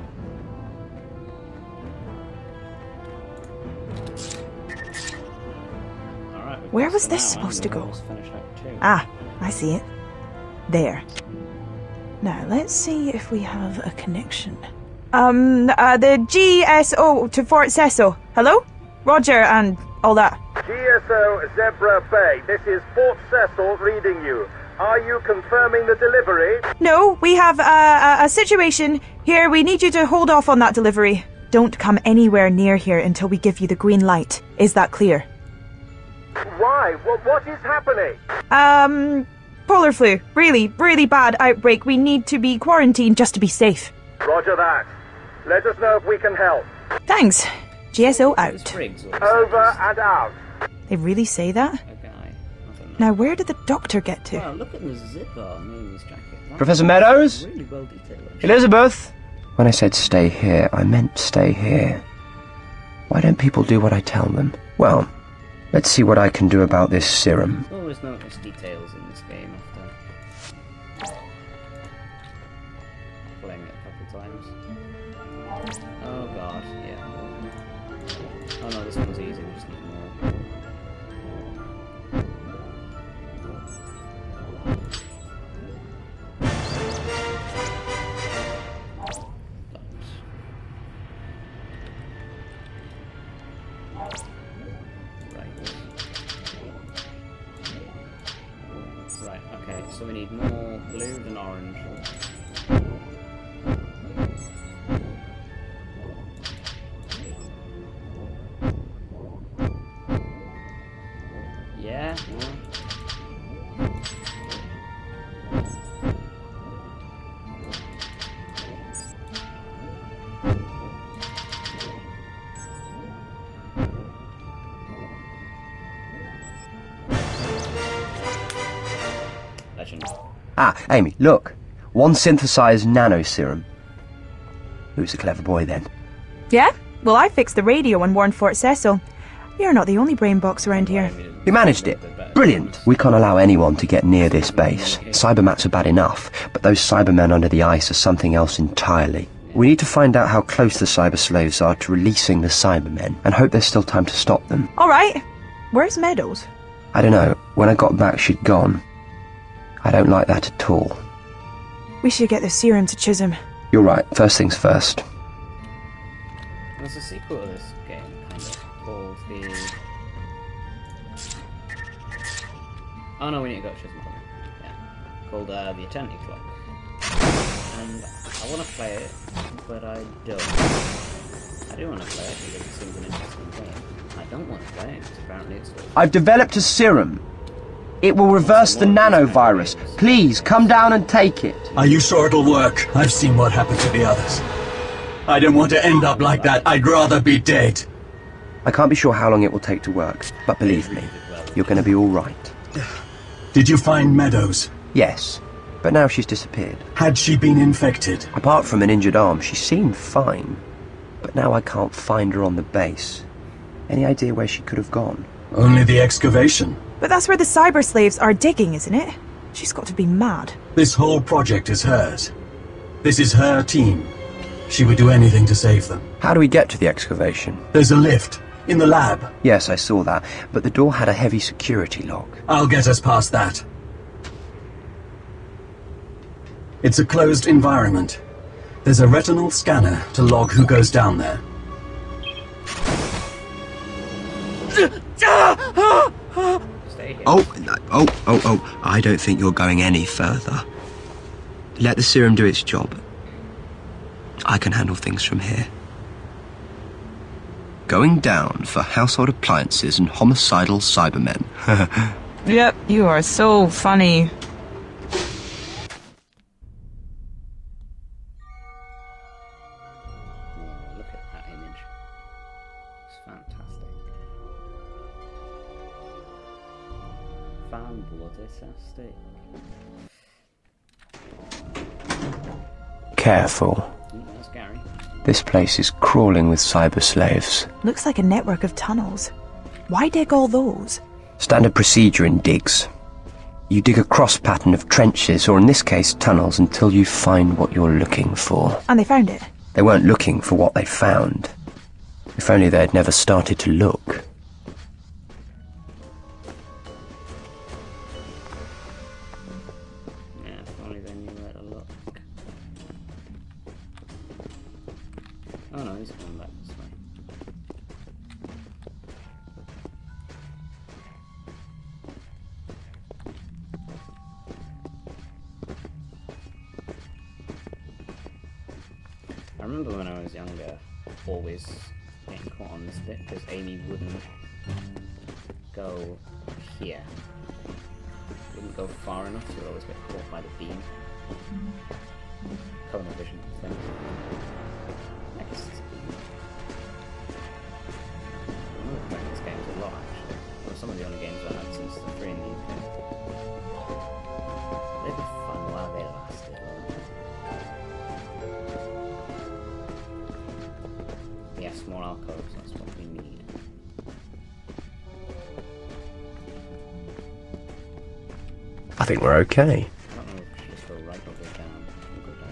Alright, we've Where got was some this now, supposed to haven't we? go? Almost finished Act two. Ah, I see it. There. Now, let's see if we have a connection. Um, uh, the G S O to Fort Cecil. Hello? Roger, and all that. G S O Zebra Bay, this is Fort Cecil reading you. Are you confirming the delivery? No, we have uh, a, a situation here. We need you to hold off on that delivery. Don't come anywhere near here until we give you the green light. Is that clear? Why? What, what is happening? Um, polar flu. Really, really bad outbreak. We need to be quarantined just to be safe. Roger that. Let us know if we can help. Thanks. G S O Is it out. Spriggs or is Over that and out. They really say that? just a guy? I don't know. Now, where did the doctor get to? Wow, look at the zipper on Amy's jacket. That's Professor Meadows? really well detailed. Elizabeth? When I said stay here, I meant stay here. Why don't people do what I tell them? Well, let's see what I can do about this serum. Always notice details in this game after playing it a couple times. Oh god, yeah. Oh no, this one's easy, we just need more. Right, okay, so we need more blue than orange. Yeah, yeah. Legend. Ah, Amy, look. One synthesized nano serum. Who's a clever boy then? Yeah? Well, I fixed the radio and warned Fort Cecil. You're not the only brain box around here. You managed it. Brilliant. We can't allow anyone to get near this base. Cybermats are bad enough, but those Cybermen under the ice are something else entirely. We need to find out how close the cyber slaves are to releasing the Cybermen, and hope there's still time to stop them. All right. Where's Meadows? I don't know. When I got back, she'd gone. I don't like that at all. We should get the serum to Chisholm. You're right. First things first. There's a sequel to this game, kind of, called the... Oh no, we need to go to Chisholm. Yeah. Called uh, the Eternity Clock. And I want to play it, but I don't. I do want to play it because it seems an interesting game. I don't want to play it because apparently it's... I've developed a serum. It will reverse the nanovirus. Please, come down and take it. Are you sure it'll work? I've seen what happened to the others. I don't want to end up like that. I'd rather be dead. I can't be sure how long it will take to work, but believe me, you're going to be all right. Did you find Meadows? Yes, but now she's disappeared. Had she been infected? Apart from an injured arm, she seemed fine. But now I can't find her on the base. Any idea where she could have gone? Only the excavation. But that's where the cyber slaves are digging, isn't it? She's got to be mad. This whole project is hers. This is her team. She would do anything to save them. How do we get to the excavation? There's a lift. In the lab. Yes, I saw that, but the door had a heavy security lock. I'll get us past that. It's a closed environment. There's a retinal scanner to log who goes down there. Oh, oh, oh, oh, I don't think you're going any further. Let the serum do its job. I can handle things from here. Going down for household appliances and homicidal Cybermen. Yep, you are so funny. Oh, look at that image. It's fantastic. Fan bloody-tastic. Careful. Mm, that's Gary. This place is crawling with cyber slaves. Looks like a network of tunnels. Why dig all those? Standard procedure in digs. You dig a cross pattern of trenches, or in this case tunnels, until you find what you're looking for. And they found it? They weren't looking for what they found. If only they'd never started to look. Yeah, if only they knew where to look. Oh no, he's coming back this way. I remember when I was younger, always getting caught on this bit because Amy wouldn't go here. Wouldn't go far enough, so you'd always get caught by the beam. Cone vision thing. I guess it's a beam. I remember playing this game a lot actually. It was some of the only games I had since the three in the U K. They'd be fun while they lasted. think we're okay. I don't know if we should just go right or go down. We'll go down.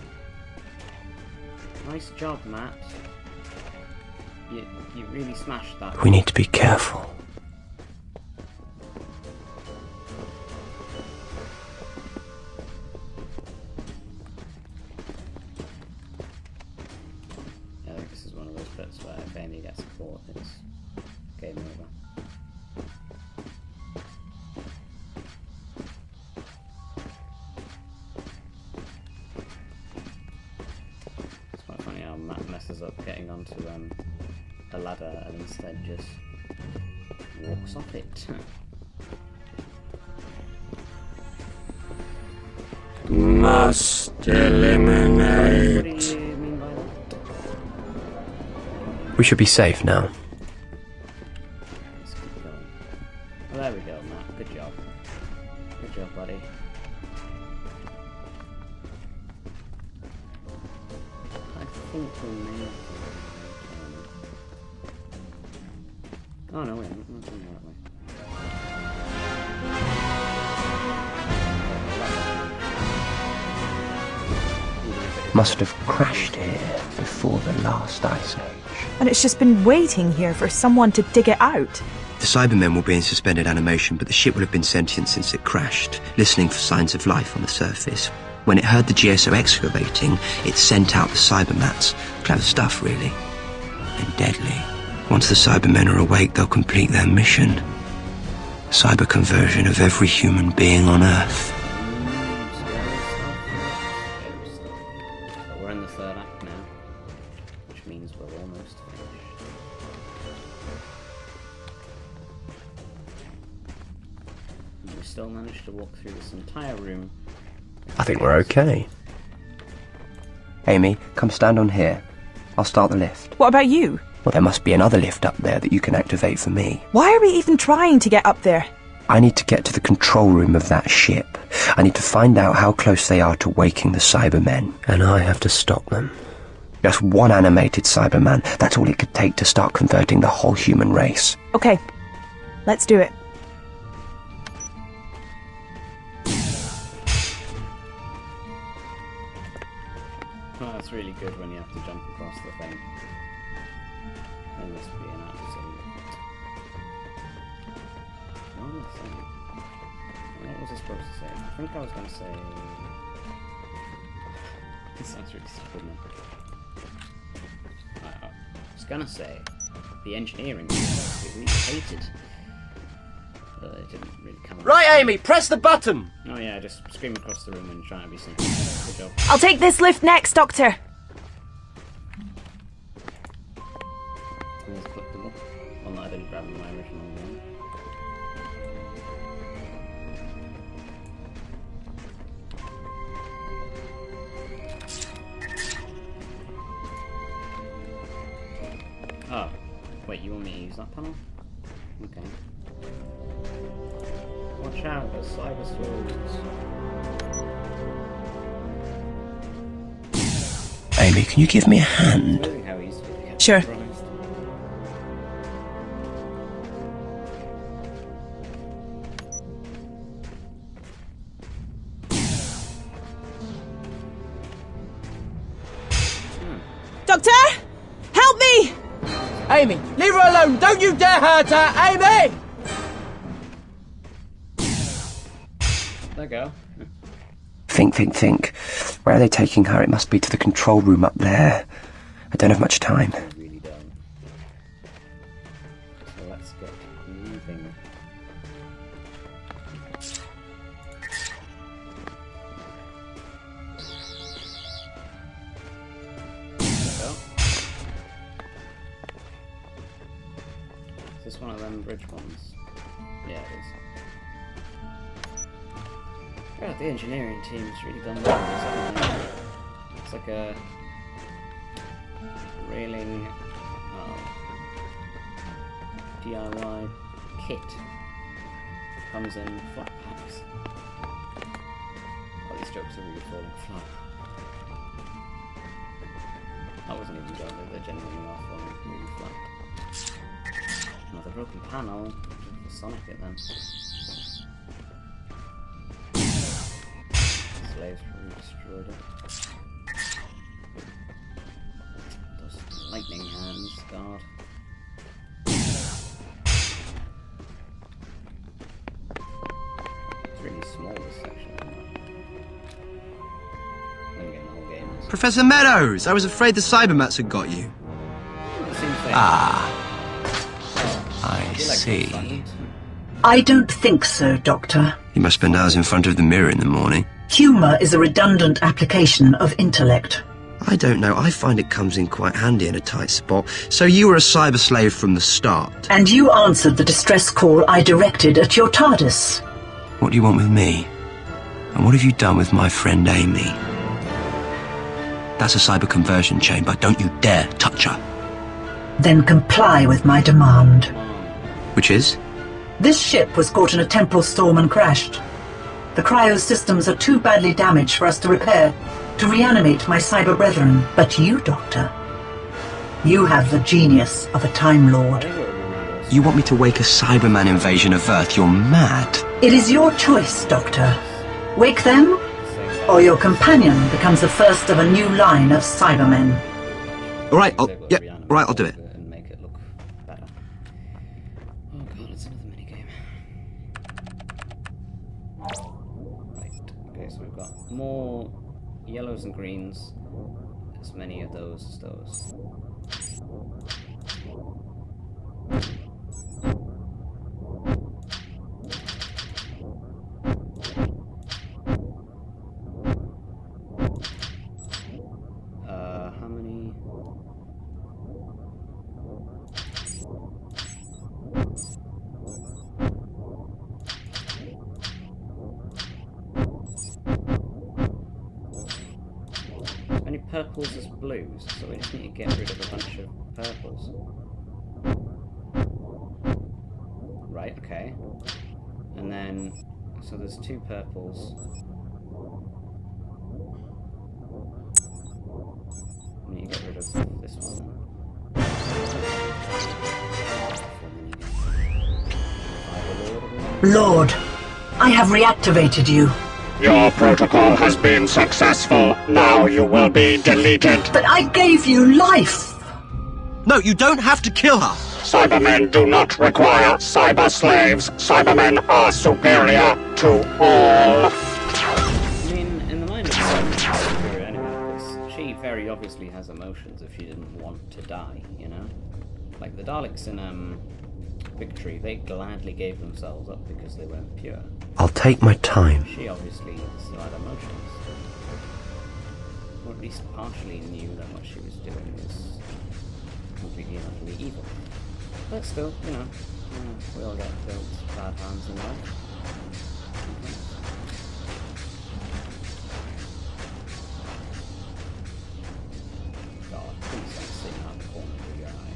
Nice job, Matt. You, you really smashed that. We need to be careful. Yeah, I think this is one of those bits where if Amy gets caught, it's game over. It's quite funny how Matt messes up getting onto um, a ladder and instead just walks off it. Must eliminate. What do you mean by that? We should be safe now. Let's keep going. Well, there we go, Matt. Good job. Good job, buddy. I think we may have to... Oh no, wait, I'm not doing that way. Must have crashed here before the last ice age. And it's just been waiting here for someone to dig it out. The Cybermen will be in suspended animation, but the ship will have been sentient since it crashed, listening for signs of life on the surface. When it heard the G S O excavating, it sent out the Cybermats. Clever stuff, really. And deadly. Once the Cybermen are awake, they'll complete their mission. Cyber conversion of every human being on Earth. But we're in the third act now, which means we're almost finished. And we still managed to walk through this entire room. I think we're okay. Amy, come stand on here. I'll start the lift. What about you? Well, there must be another lift up there that you can activate for me. Why are we even trying to get up there? I need to get to the control room of that ship. I need to find out how close they are to waking the Cybermen. And I have to stop them. Just one animated Cyberman. That's all it could take to start converting the whole human race. Okay, let's do it. Oh, that's really good when you have to jump across the thing. There must be an absolute... What am I saying? What was I supposed to say? I think I was going to say... This sounds really stupid now. I, I was going to say the engineering university we hated. But it didn't really come out. Right, Amy, press the button! Oh yeah, just scream across the room and try to be sneaky. Good job. I'll take this lift next, Doctor. There's collectible. One that I didn't grab in my original one. Oh, wait, you want me to use that panel? Okay. Watch out, there's cyber swords. Amy, can you give me a hand? Really how easy to get Sure. surprised. Doctor, help me! Amy, leave her alone! Don't you dare hurt her! Amy! There you go. Think, think, think. Where are they taking her? It must be to the control room up there. I don't have much time. I really don't. So let's get moving. There we go. Is this one of them bridge ones? Yeah, it is. God, the engineering team's really done well with this, haven't they? It's like a railing oh, D I Y kit. Comes in flat packs. Oh, these jokes are really falling flat. That wasn't even joke, they're genuinely are falling really flat. Another broken panel. Sonic it then. waves probably destroyed it. Those lightning hands, God. It's really small, this section, isn't it? I'm getting the whole game. Professor Meadows! I was afraid the Cybermats had got you. Ah. I see. I don't think so, Doctor. You must spend hours in front of the mirror in the morning. Humour is a redundant application of intellect. I don't know. I find it comes in quite handy in a tight spot. So you were a cyber slave from the start? And you answered the distress call I directed at your TARDIS. What do you want with me? And what have you done with my friend Amy? That's a cyber conversion chamber. Don't you dare touch her. Then comply with my demand. Which is? This ship was caught in a temporal storm and crashed. The cryo systems are too badly damaged for us to repair, to reanimate my cyber brethren. But you, Doctor, you have the genius of a Time Lord. You want me to wake a Cyberman invasion of Earth? You're mad. It is your choice, Doctor. Wake them, or your companion becomes the first of a new line of Cybermen. All right, I'll, yeah, all right, I'll do it. And make it look better. Oh god, it's another minigame. Right, okay, so we've got more yellows and greens. As many of those as those. Uh, how many? As many purples as blues, so we just need to get rid of a bunch of purples. Right, okay. And then, so there's two purples. I need to get rid of this one. Lord, I have reactivated you. Your protocol has been successful. Now you will be deleted. But I gave you life! No, you don't have to kill her! Cybermen do not require cyber slaves. Cybermen are superior to all. I mean, in the mind of Cybermen, superior anyway, because she very obviously has emotions if she didn't want to die, you know? Like the Daleks in um, Victory, they gladly gave themselves up because they weren't pure. I'll take my time. She obviously still had emotions. Or at least partially knew that what she was doing was completely and utterly evil. But still, you know, yeah, we all get dealt bad hands in life. God, please don't sit out the corner of your eye.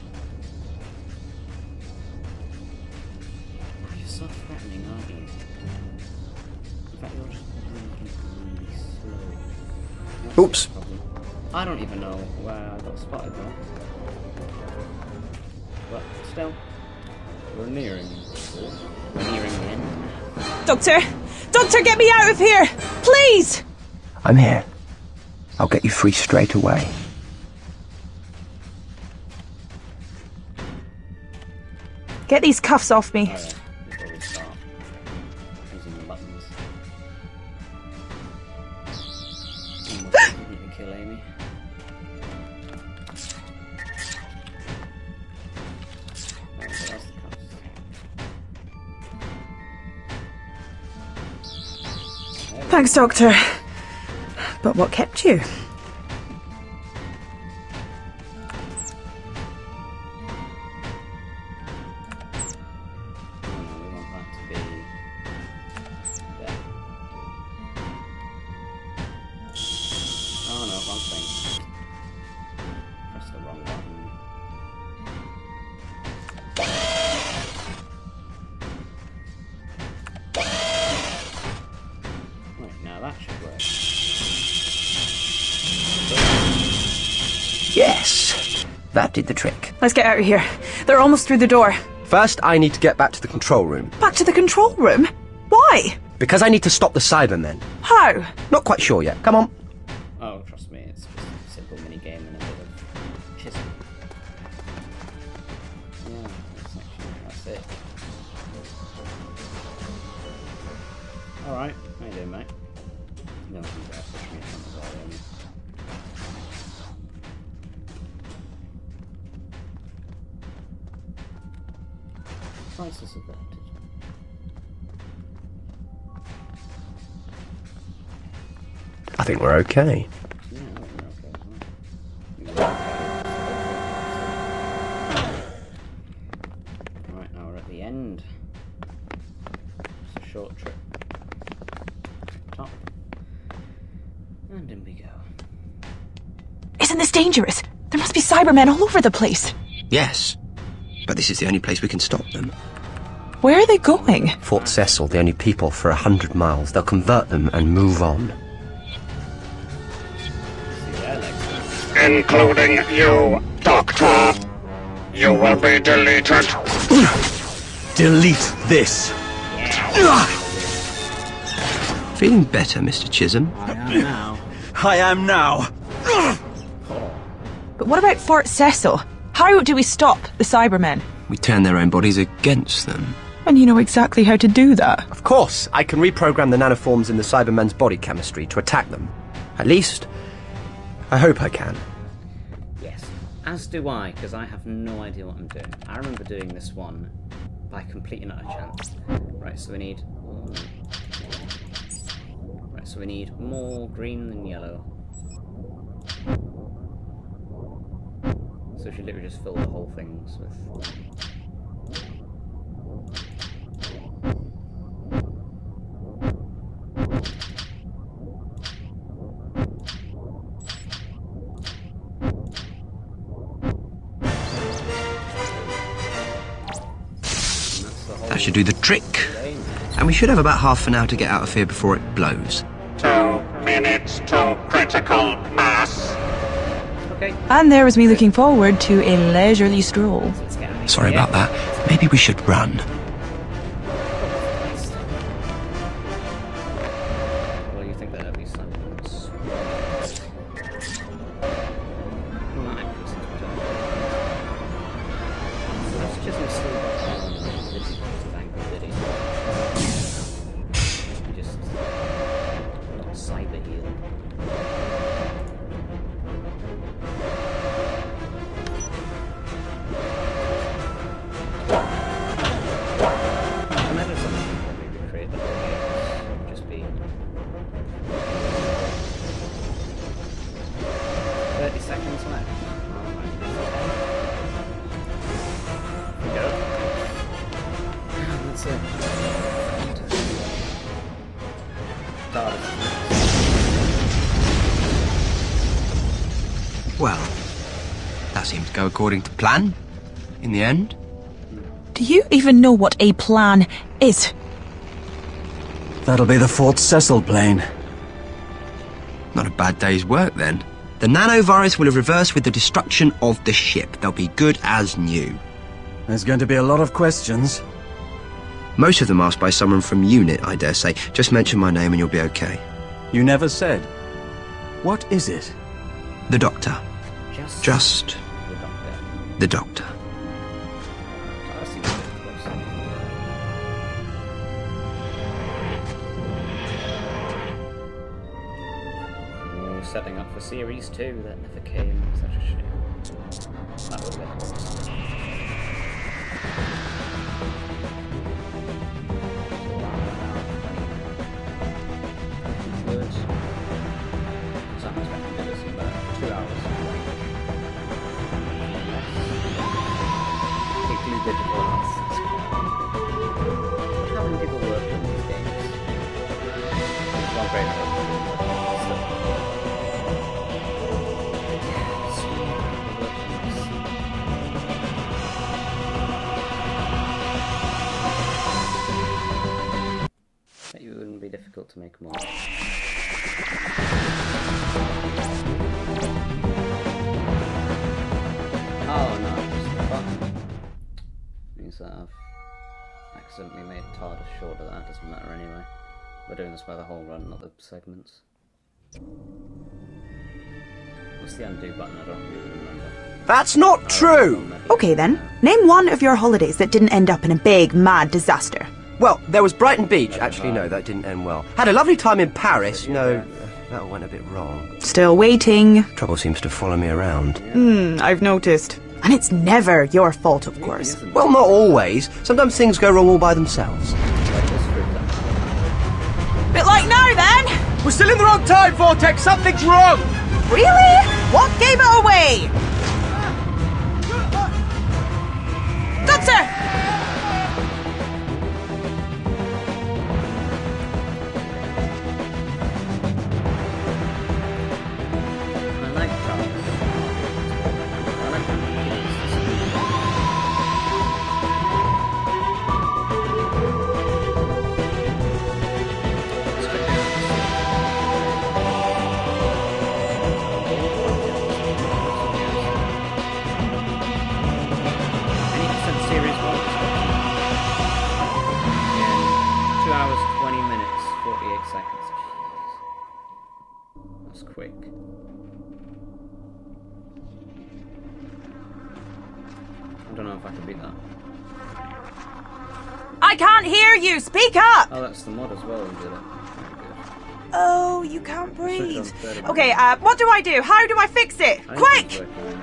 Oh, you're so threatening, aren't you? In fact, you're just really, really slow. That's Oops. the problem. I don't even know where I got spotted though. But still, we're nearing. We're nearing the end. Doctor! Doctor, get me out of here! Please! I'm here. I'll get you free straight away. Get these cuffs off me. Alright, before we start using the buttons. Almost need to kill Amy. Right, so that's the cuffs. Thanks, Doctor. But what kept you? Yes, that did the trick. Let's get out of here. They're almost through the door. First, I need to get back to the control room. Back to the control room? Why? Because I need to stop the Cybermen. How? Not quite sure yet. Come on. Oh, trust me, it's just a simple minigame and a bit of chisel. Yeah, that's actually, that's it. Alright, how you doing, mate? No, you better push me in front of that, don't you? Crisis averted. I think we're okay. Yeah, I think we're okay as well. Right, now we're at the end. It's a short trip. Top. And in we go. Isn't this dangerous? There must be Cybermen all over the place. Yes. But this is the only place we can stop them. Where are they going? Fort Cecil, the only people for a hundred miles. They'll convert them and move on. Including you, Doctor. You will be deleted. Delete this. Feeling better, Mister Chisholm? I am now. I am now. But what about Fort Cecil? How do we stop the Cybermen? We turn their own bodies against them. And you know exactly how to do that. Of course, I can reprogram the nanoforms in the Cybermen's body chemistry to attack them. At least, I hope I can. Yes, as do I, because I have no idea what I'm doing. I remember doing this one by completing it a chance. Right, so we need... Right, so we need more green than yellow. So we should literally just fill the whole things with... That should do the trick. And we should have about half an hour to get out of here before it blows. Two minutes to critical mass. Okay. And there was me looking forward to a leisurely stroll. Sorry about that. Maybe we should run. Well, you think that'd be something. It's just a still just cyber heal. I imagine someone can probably recreate the whole game. It would just be thirty seconds left. There we go. That's it. Well, that seemed to go according to plan. In the end. Do you even know what a plan is? That'll be the Fort Cecil plane. Not a bad day's work, then. The nanovirus will have reversed with the destruction of the ship. They'll be good as new. There's going to be a lot of questions. Most of them asked by someone from UNIT, I dare say. Just mention my name and you'll be okay. You never said. What is it? The Doctor. Just, Just the doctor. the Doctor. Oh, that seems a bit close. Ooh, setting up for series two that never came. Such a shame. That would have been awesome. Good. So I'm expecting to do this in about two hours. Particularly digital arts. How many people work on these games? One great Bet you it wouldn't be difficult to make more. Oh no, I pressed the button. Means that I've accidentally made TARDIS shorter. That doesn't matter anyway. We're doing this by the whole run, not the segments. What's the undo button? I don't really remember. That's not true! Okay then, name one of your holidays that didn't end up in a big, mad disaster. Well, there was Brighton Beach. Actually, no, that didn't end well. Had a lovely time in Paris. No, that went a bit wrong. Still waiting. Trouble seems to follow me around. Hmm, I've noticed. And it's never your fault, of course. Well, not always. Sometimes things go wrong all by themselves. Bit like now, then! We're still in the wrong time, Vortex! Something's wrong! Really? What gave it away? Doctor! I like Charles. I like him. two hours, twenty minutes, forty-eight seconds. That's quick. I don't know if I can beat that. I can't hear you! Speak up! Oh, that's the mod as well who did it. Oh, you can't breathe. Okay, uh, what do I do? How do I fix it? Quick!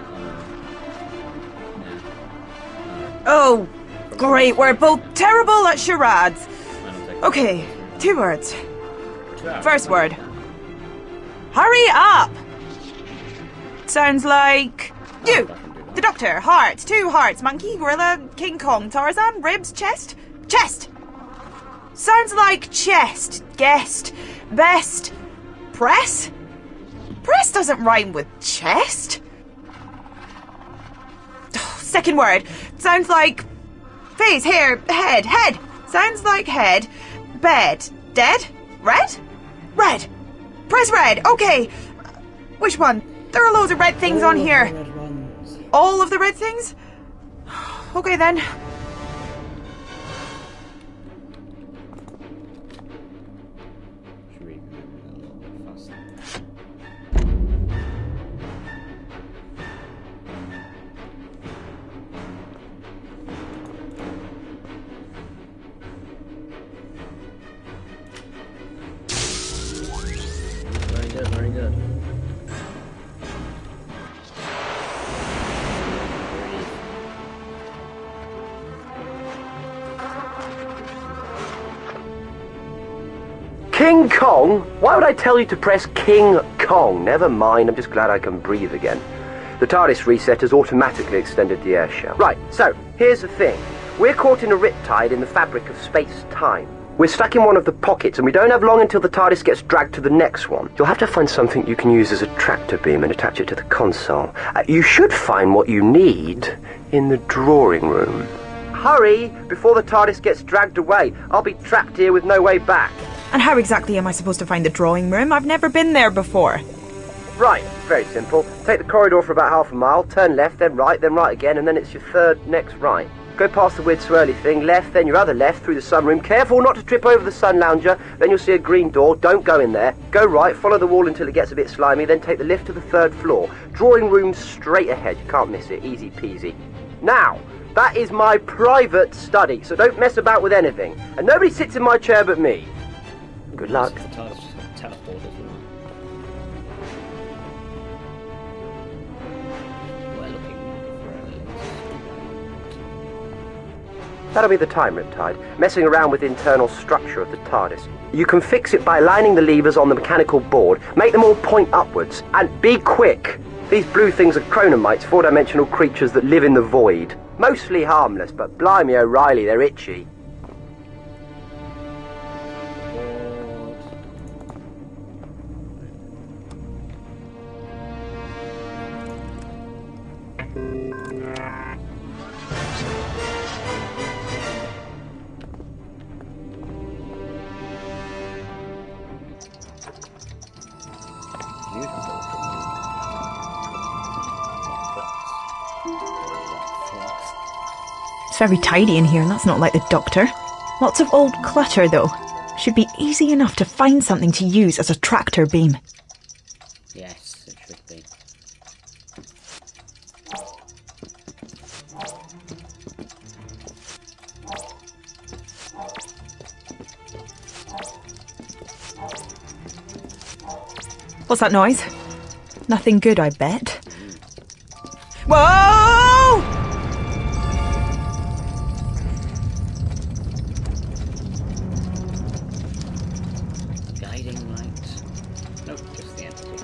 Oh, great, we're both terrible at charades. Okay, two words. First word. Hurry up! Sounds like you. The Doctor. Heart. Two hearts. Monkey, gorilla, King Kong, Tarzan, ribs, chest. Chest! Sounds like chest. Guest. Best. Press? Press doesn't rhyme with chest. Second word. Sounds like face, hair, head, head. Sounds like head. Bed. Dead? Red? Red. Press red. Okay. Which one? There are loads of red things on here. All of the red things? Okay then. Very good, very good. King Kong? Why would I tell you to press King Kong? Never mind, I'm just glad I can breathe again. The TARDIS reset has automatically extended the air shell. Right, so, here's the thing. We're caught in a riptide in the fabric of space-time. We're stuck in one of the pockets, and we don't have long until the TARDIS gets dragged to the next one. You'll have to find something you can use as a tractor beam and attach it to the console. Uh, you should find what you need in the drawing room. Hurry, before the TARDIS gets dragged away. I'll be trapped here with no way back. And how exactly am I supposed to find the drawing room? I've never been there before. Right, very simple. Take the corridor for about half a mile, turn left, then right, then right again, and then it's your third next right. Go past the weird swirly thing, left, then your other left, through the sunroom. Careful not to trip over the sun lounger, then you'll see a green door. Don't go in there. Go right, follow the wall until it gets a bit slimy, then take the lift to the third floor. Drawing room straight ahead. You can't miss it. Easy peasy. Now, that is my private study, so don't mess about with anything. And nobody sits in my chair but me. Good luck. The TARDIS just teleported, isn't it? We're looking for aliens. That'll be the time, Riptide. Messing around with the internal structure of the TARDIS. You can fix it by aligning the levers on the mechanical board, make them all point upwards, and be quick. These blue things are chronomites, four-dimensional creatures that live in the void. Mostly harmless, but blimey O'Reilly, they're itchy. It's very tidy in here, and that's not like the Doctor. Lots of old clutter, though. Should be easy enough to find something to use as a tractor beam. Yes, it should be. What's that noise? Nothing good, I bet. Whoa! Guiding light. Nope, just the entity.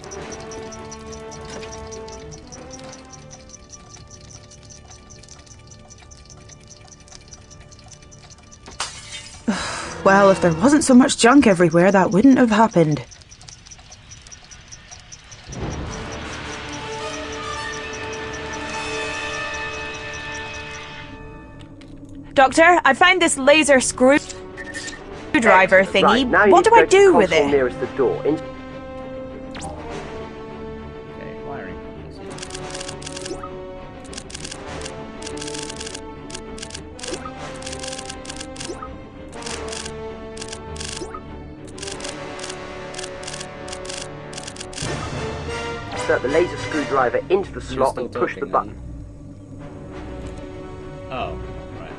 Well, if there wasn't so much junk everywhere, that wouldn't have happened. Doctor, I found this laser screw screwdriver thingy. Right, now you what need do to I go to do the with console it? nearest the door. In Okay, wiring easy. Insert the laser screwdriver into the slot still and push the talking, button. Oh, right.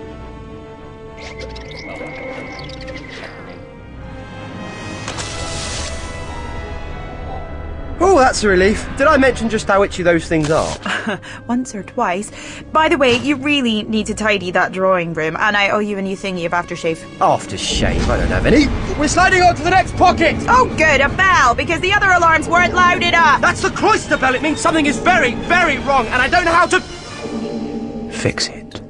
Oh, that's a relief. Did I mention just how itchy those things are? Once or twice. By the way, you really need to tidy that drawing room, and I owe you a new thingy of aftershave. Aftershave, I don't have any. We're sliding on to the next pocket! Oh good, a bell, because the other alarms weren't loaded up! That's the cloister bell. It means something is very, very wrong, and I don't know how to... Fix it.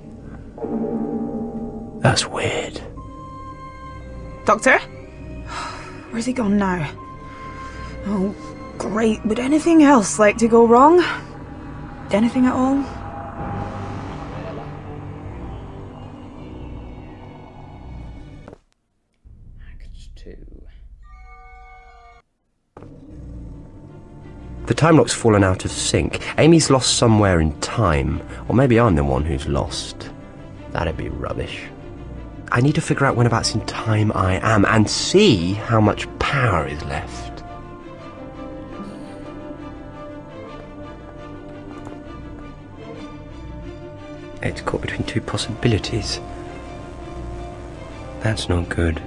That's weird. Doctor? Where's he gone now? Oh, great. Would anything else like to go wrong? Anything at all? Package two. The time lock's fallen out of sync. Amy's lost somewhere in time. Or maybe I'm the one who's lost. That'd be rubbish. I need to figure out whenabouts in time I am and see how much power is left. It's caught between two possibilities. That's not good.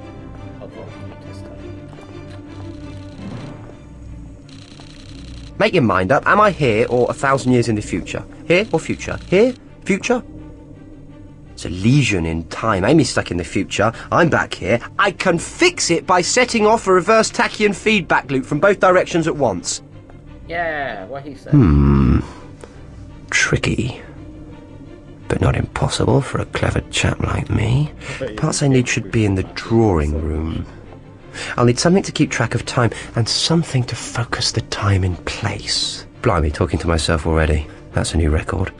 Make your mind up. Am I here or a thousand years in the future? Here or future? Here? Future? It's a lesion in time. Amy's stuck in the future. I'm back here. I can fix it by setting off a reverse tachyon feedback loop from both directions at once. Yeah, what he said. Hmm. Tricky. But not impossible for a clever chap like me. Parts I need should be in the drawing room. I'll need something to keep track of time and something to focus the time in place. Blimey, talking to myself already. That's a new record.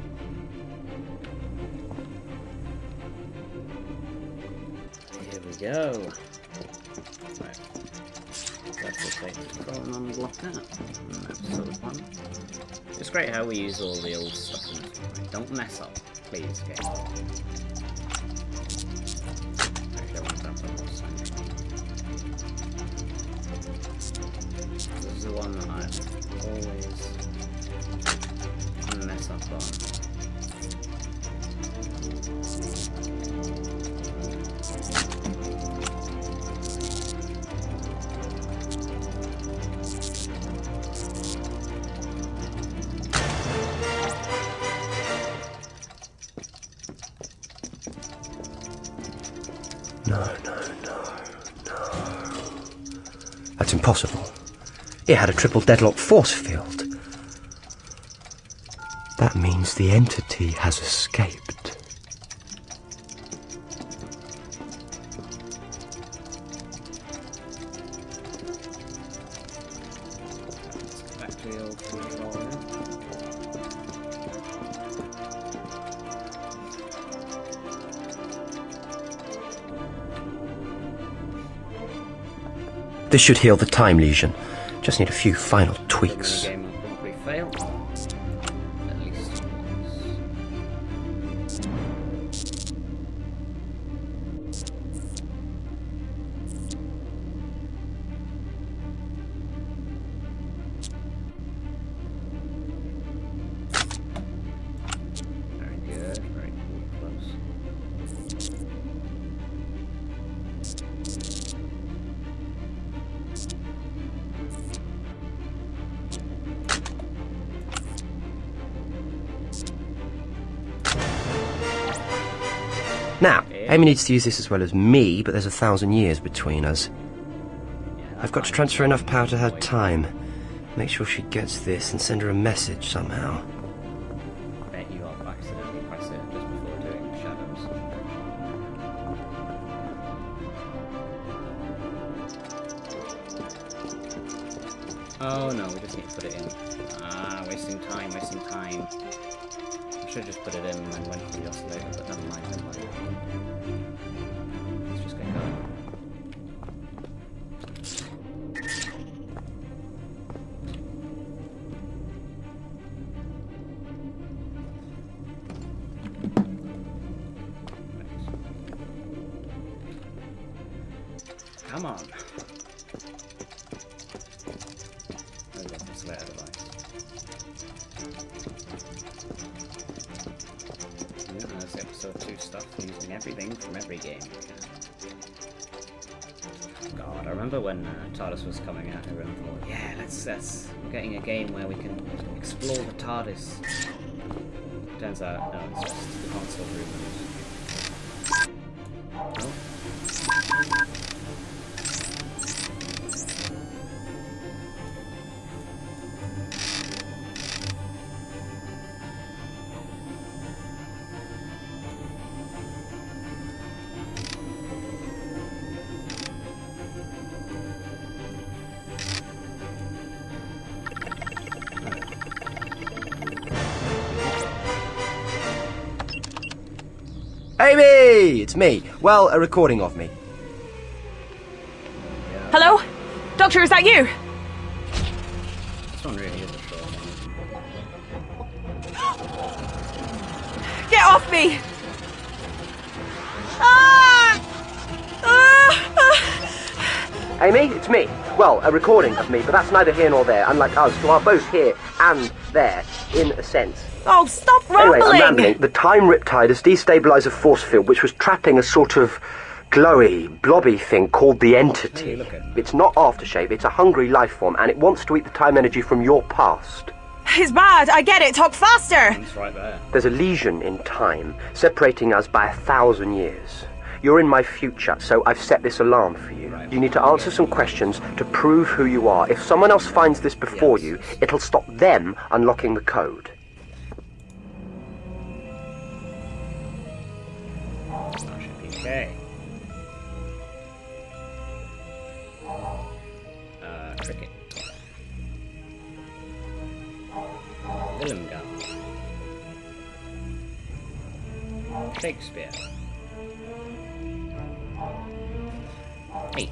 Here we go. Right. That's the take control and unblock that. Episode one. It's great how we use all the old stuff. And don't mess up, please, game. Actually, I want that for last time. This is the one that I always mess up on. No, no, no, no. That's impossible. It had a triple deadlock force field. That means the entity has escaped. Back to the old control now. This should heal the time lesion. Just need a few final tweaks. The game will probably fail. At least once. Now, Amy needs to use this as well as me, but there's a thousand years between us. I've got to transfer enough power to her time. Make sure she gets this and send her a message somehow. I bet you I'll accidentally press it just before doing the shadows. Oh no, we just need to put it in. Ah, wasting time, wasting time. I should have just put it in and then went to the oscillator, but never mind, never mind. Let's just get going. Come on. I love this layer device. Yeah, there's episode two stuff using everything from every game you can. God, I remember when uh, TARDIS was coming out, everyone thought, yeah, let's, let's, we're getting a game where we can explore the TARDIS. Turns out, no, it's just the console rumors. Oh. Amy! It's me. Well, a recording of me. Yeah. Hello? Doctor, is that you? This one really is a short one. Get off me! Ah! Ah! Amy, it's me. Well, a recording of me, but that's neither here nor there, unlike us, who are both here and there, in a sense. Oh, stop rambling! Anyway, I'm rambling. The Time Riptide has destabilised a force field which was trapping a sort of glowy, blobby thing called the Entity. Hey, it's not aftershave, it's a hungry life form, and it wants to eat the time energy from your past. It's bad, I get it, talk faster! It's right there. There's a lesion in time, separating us by a thousand years. You're in my future, so I've set this alarm for you. Right. You need to answer some questions to prove who you are. If someone else finds this before Yes. you, it'll stop them unlocking the code. That should be okay. Uh, cricket. Willumgard. Shakespeare. Eight.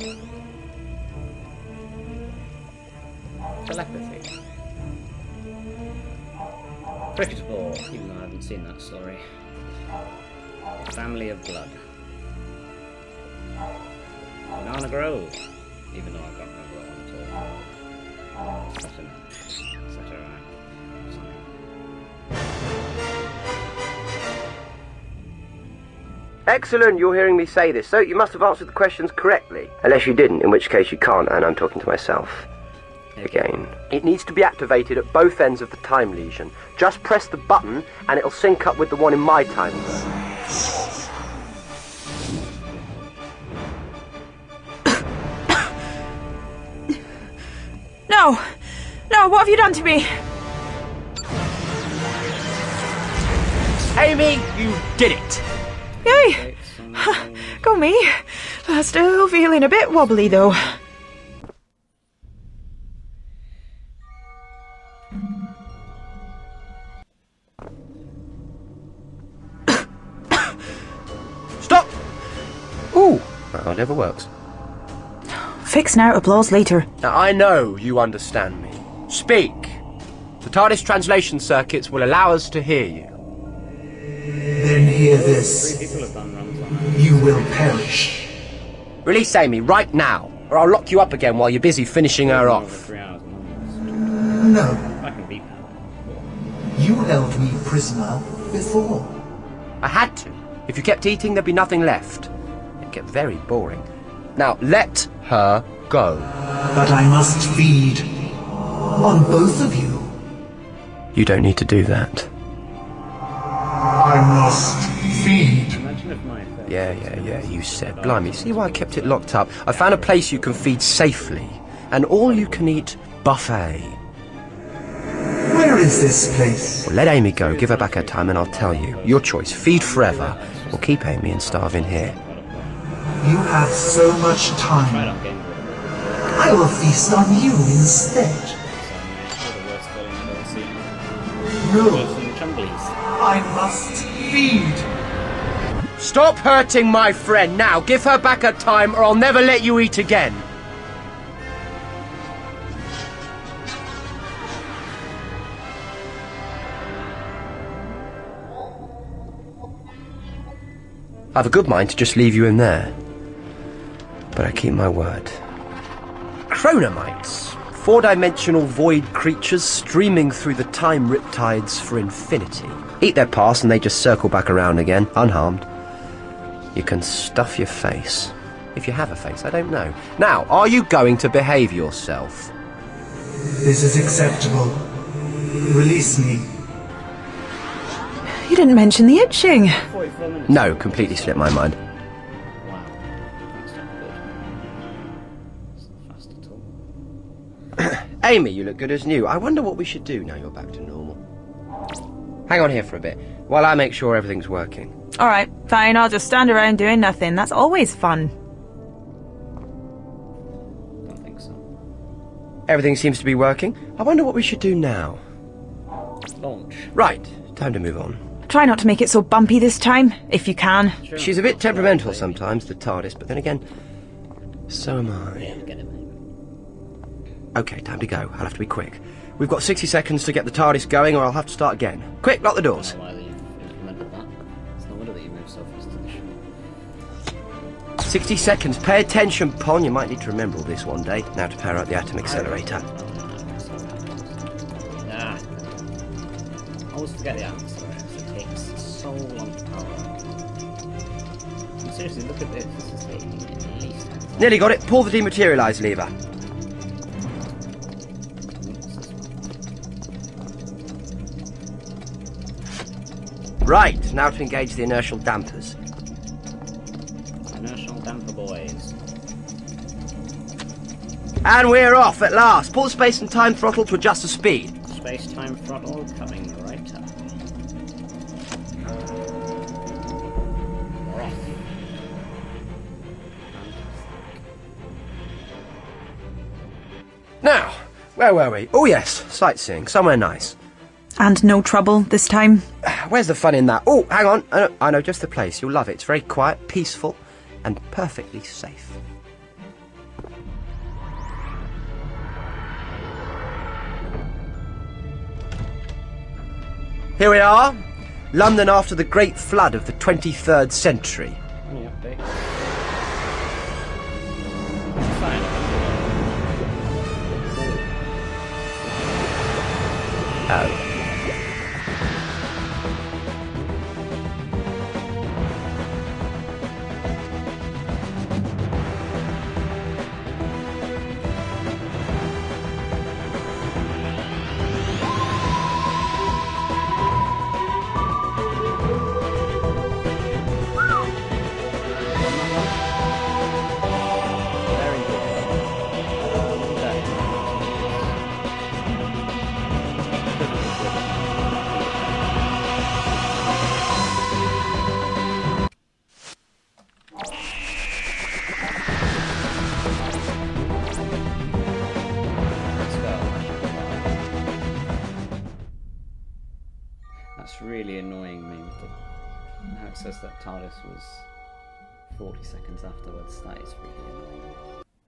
Telepathy. Cricket ball, even though I haven't seen that story. Family of Blood. Banana Grove, even though I can't remember that one at all. Saturn. Saturn. Something. Excellent, you're hearing me say this, so you must have answered the questions correctly. Unless you didn't, in which case you can't, and I'm talking to myself. Again. It needs to be activated at both ends of the time lesion. Just press the button, and it'll sync up with the one in my time. No! No, what have you done to me? Amy, you did it! Yay! Go me. Uh, still feeling a bit wobbly though. Stop! Ooh, that never works. Fix now, applause later. Now, I know you understand me. Speak. The TARDIS translation circuits will allow us to hear you. Then hear this. Three people have done runs on it. You will perish. Release Amy right now, or I'll lock you up again while you're busy finishing her Over off. three hours. No, I can beat that. you held me prisoner before. I had to. If you kept eating, there'd be nothing left. It'd get very boring. Now, let her go. But I must feed on both of you. You don't need to do that. I must feed Imagine if Yeah, yeah, yeah, you said. Blimey, see why I kept it locked up? I found a place you can feed safely. An all-you-can-eat buffet. Where is this place? Well, let Amy go, give her back her time, and I'll tell you. Your choice, feed forever, or keep Amy and starve in here. You have so much time. I will feast on you instead. No. I must feed. Stop hurting my friend now. Give her back her time, or I'll never let you eat again. I've a good mind to just leave you in there. But I keep my word. Chronomites. Four-dimensional void creatures streaming through the time riptides for infinity. Eat their pass and they just circle back around again, unharmed. You can stuff your face. If you have a face, I don't know. Now, are you going to behave yourself? This is acceptable. Release me. You didn't mention the itching. No, completely slipped my mind. Wow, that's not good. It's not fast at all. Amy, you look good as new. I wonder what we should do now you're back to normal. Hang on here for a bit, while I make sure everything's working. Alright, fine, I'll just stand around doing nothing. That's always fun. Don't think so. Everything seems to be working. I wonder what we should do now. Launch. Right, time to move on. Try not to make it so bumpy this time, if you can. Sure. She's a bit temperamental sometimes, the TARDIS, but then again, so am I. Yeah, get it, mate. Okay, time to go. I'll have to be quick. We've got sixty seconds to get the TARDIS going, or I'll have to start again. Quick, lock the doors. I don't know why you've implemented that. It's no wonder that you move so fast to the ship. sixty seconds. Pay attention, Pon. You might need to remember all this one day. Now to power up the atom accelerator. Ah. I always forget the atom accelerator. It takes so long to power up. And seriously, look at this. This is taking at least ten seconds. Nearly got it. Pull the dematerialise lever. Right, now to engage the inertial dampers. Inertial damper boys. And we're off at last. Pull the space and time throttle to adjust the speed. Space-time throttle coming right up. We're off. Now, where were we? Oh yes, sightseeing, somewhere nice. And no trouble this time? Where's the fun in that? Oh, hang on. I know, I know just the place. You'll love it. It's very quiet, peaceful, and perfectly safe. Here we are. London after the Great Flood of the twenty-third century. Any update? Oh. That's really annoying me with the, how it says that TARDIS was forty seconds afterwards. That is really annoying.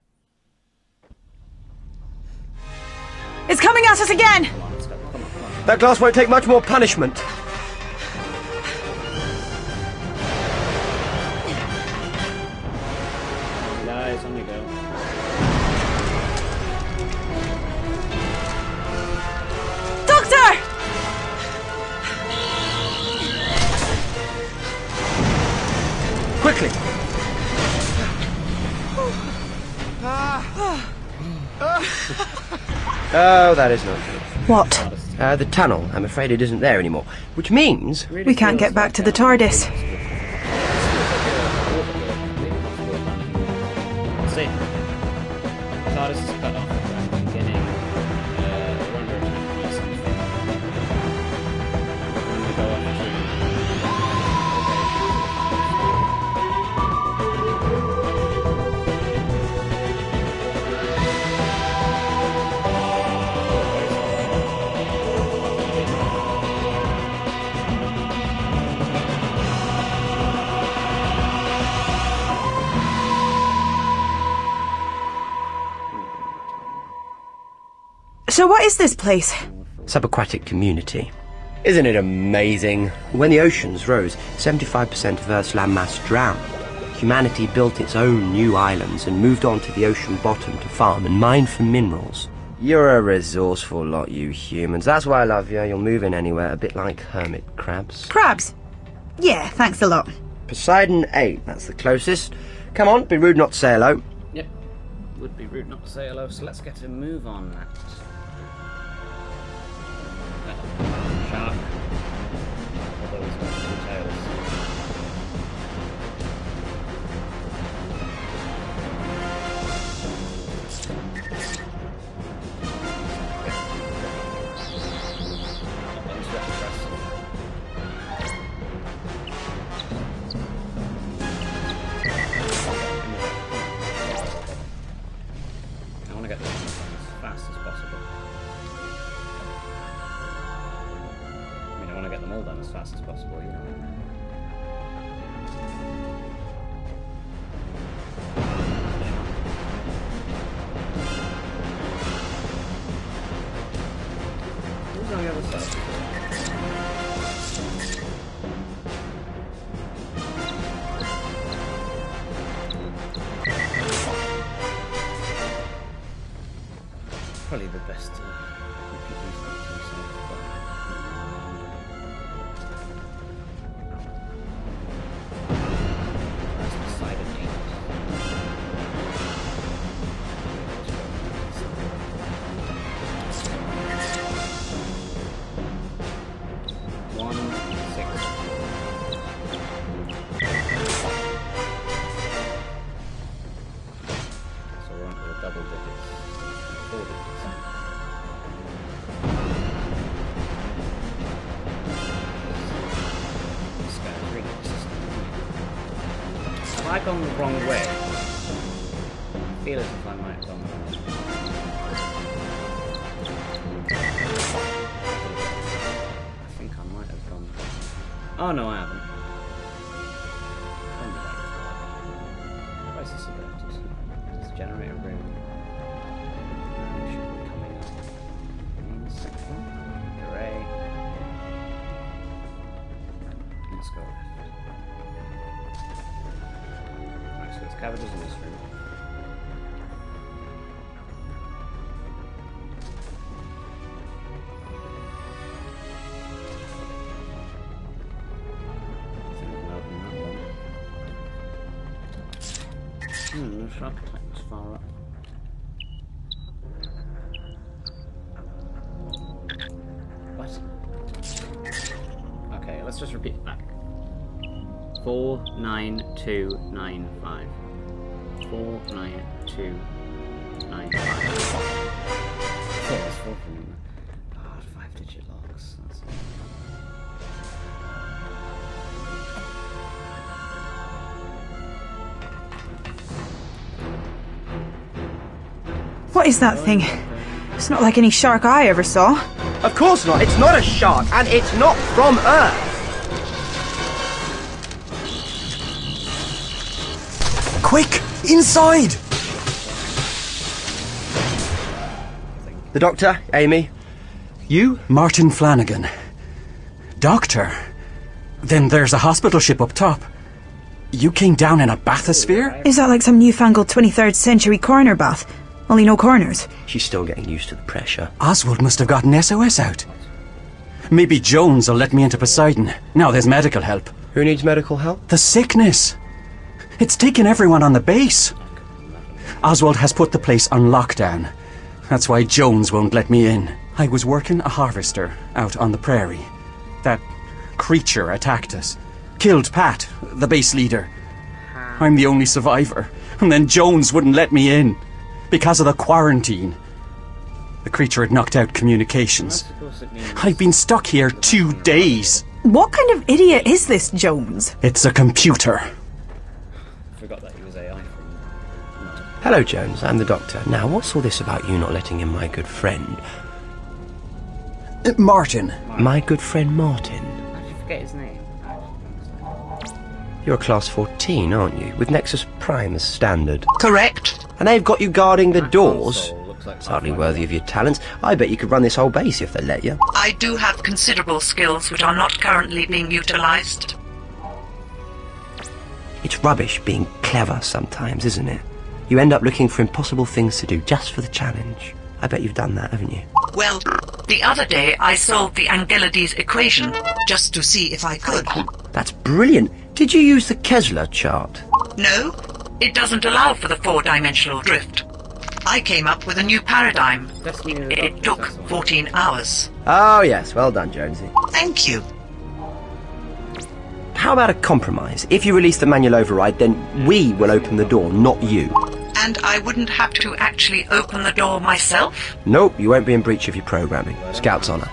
It's coming at us again! Come on, let's go. Come on, come on. That glass won't take much more punishment. Guys, on you go. Doctor! Quickly! Oh, that is not good. What? Uh, the tunnel. I'm afraid it isn't there anymore. Which means... We can't get back to the TARDIS. So what is this place? Subaquatic community. Isn't it amazing? When the oceans rose, seventy-five percent of Earth's landmass drowned. Humanity built its own new islands and moved on to the ocean bottom to farm and mine for minerals. You're a resourceful lot, you humans. That's why I love you. You'll move in anywhere, a bit like hermit crabs. Crabs? Yeah, thanks a lot. Poseidon eight, that's the closest. Come on, be rude not to say hello. Yep, would be rude not to say hello, so let's get a move on that. Uh, shark. Although he's got two tails. As fast as possible, you know. Who's on the other side? Probably the best uh, repeat these things to myself, but have I gone the wrong way? I feel as if I might have gone the wrong way. I think I might have gone... Oh no, I haven't. Crisis alerted. Let's generate a room. We should be coming up. Main sector. Hooray. Let's go. So there's cabbages in this room. I think we can open that one. Hmm, no shark attack was far up. What? Okay, let's just repeat it back. Four nine two nine five. Four nine two nine five. Oh, there's four from them. Ah, five digit logs. That's it. What is that thing? It's not like any shark I ever saw. Of course not. It's not a shark, and it's not from Earth. Quick! Inside! The doctor, Amy. You? Martin Flanagan. Doctor? Then there's a hospital ship up top. You came down in a bathysphere? Is that like some newfangled twenty-third century coroner bath? Only no corners. She's still getting used to the pressure. Oswald must have gotten S O S out. Maybe Jones will let me into Poseidon. Now there's medical help. Who needs medical help? The sickness. It's taken everyone on the base. Oswald has put the place on lockdown. That's why Jones won't let me in. I was working a harvester out on the prairie. That creature attacked us. Killed Pat, the base leader. I'm the only survivor. And then Jones wouldn't let me in. Because of the quarantine. The creature had knocked out communications. I've been stuck here two days. What kind of idiot is this Jones? It's a computer. Forgot that he was A I from... Hello, Jones. I'm the doctor. Now, what's all this about you not letting in my good friend? Uh, Martin. Martin. My good friend Martin. How did you forget his name? You're a class fourteen, aren't you? With Nexus Prime as standard. Correct. And they've got you guarding the That doors. console looks like It's hardly worthy of your talents. I bet you could run this whole base if they let you. I do have considerable skills which are not currently being utilized. It's rubbish being clever sometimes, isn't it? You end up looking for impossible things to do just for the challenge. I bet you've done that, haven't you? Well, the other day I solved the Angelides equation just to see if I could. That's brilliant. Did you use the Kessler chart? No, it doesn't allow for the four-dimensional drift. I came up with a new paradigm. It, it took fourteen hours. Oh yes, well done, Jonesy. Thank you. How about a compromise? If you release the manual override, then we will open the door, not you. And I wouldn't have to actually open the door myself? Nope, you won't be in breach of your programming. Scout's honour.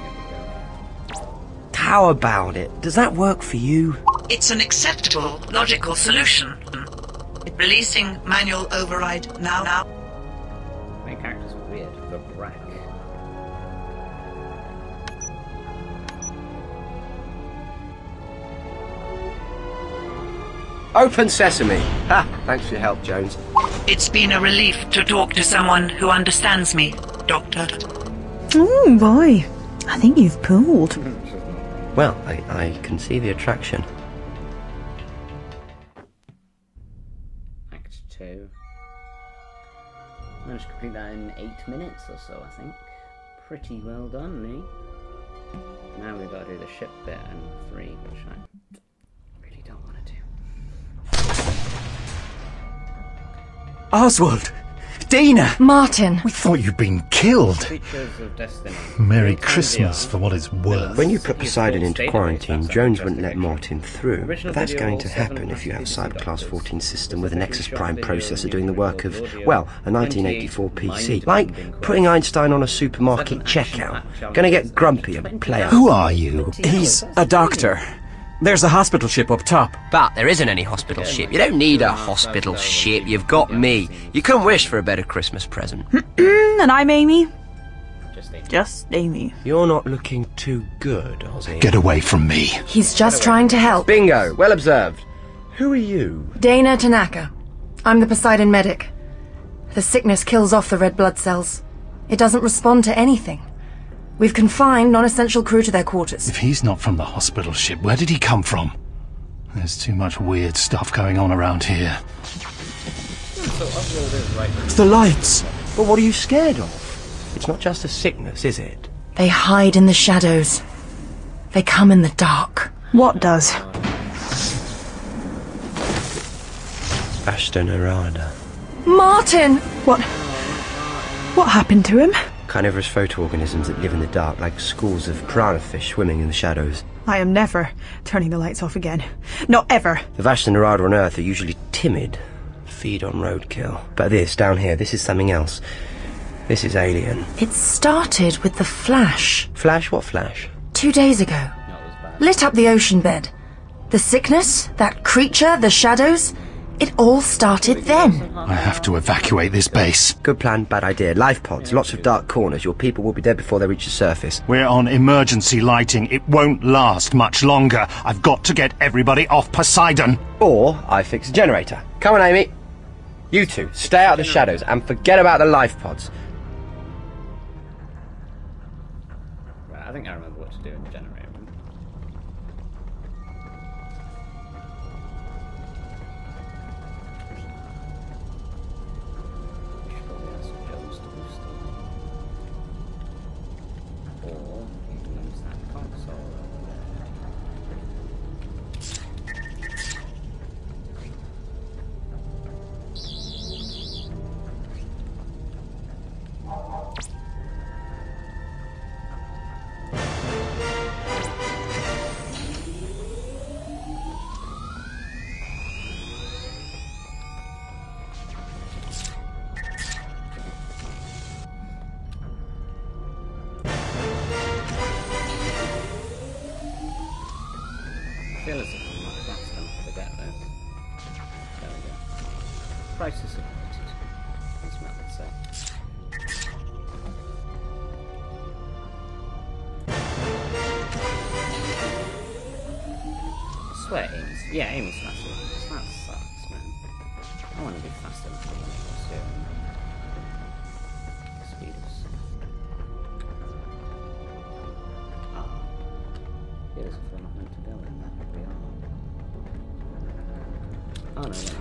How about it? Does that work for you? It's an acceptable, logical solution. Releasing manual override now, now. Main character's weird. The Brack. Open sesame. Ha! Thanks for your help, Jones. It's been a relief to talk to someone who understands me, Doctor. Oh boy, I think you've pulled. Well, I, I can see the attraction. Act two. Managed to complete that in eight minutes or so, I think. Pretty well done, eh? Now we've got to do the ship bit in three, which I really don't want to do. Oswald! Dana! Martin! We thought you'd been killed. Creatures of Destiny. Merry Christmas for what it's worth. When you put Poseidon into quarantine, Jones wouldn't let Martin through. But that's going to happen if you have a Cyberclass fourteen system with a Nexus Prime processor doing the work of, well, a nineteen eighty-four P C. Like putting Einstein on a supermarket checkout. Gonna get grumpy and play out. Who are you? He's a doctor. There's a hospital ship up top. But there isn't any hospital ship. You don't need a hospital ship. You've got me. You couldn't wish for a better Christmas present. And I'm Amy. Just Amy. Just Amy. You're not looking too good, Ozzy. Get away from me. He's just trying to help. Bingo. Well observed. Who are you? Dana Tanaka. I'm the Poseidon medic. The sickness kills off the red blood cells. It doesn't respond to anything. We've confined non-essential crew to their quarters. If he's not from the hospital ship, where did he come from? There's too much weird stuff going on around here. The lights! But what are you scared of? It's not just a sickness, is it? They hide in the shadows. They come in the dark. What does? Ashton Arada. Martin! What? What happened to him? Carnivorous photoorganisms that live in the dark, like schools of piranha fish swimming in the shadows. I am never turning the lights off again. Not ever. The Vashta Narada on Earth are usually timid, feed on roadkill. But this, down here, this is something else. This is alien. It started with the Flash. Flash? What Flash? Two days ago. Lit up the ocean bed. The sickness, that creature, the shadows... It all started then. I have to evacuate this base. Good plan, bad idea. Life pods, lots of dark corners. Your people will be dead before they reach the surface. We're on emergency lighting. It won't last much longer. I've got to get everybody off Poseidon. Or I fix a generator. Come on, Amy. You two, stay out of the shadows and forget about the life pods. Right, I think I remember what to do in the generator. I feel as if I'm not fast enough to get this. There we go. Prices are limited, as Matt would say. I swear Amy's... Yeah, Amy's faster than this. That sucks, man. I want to be faster than what I was doing. Oh no, no.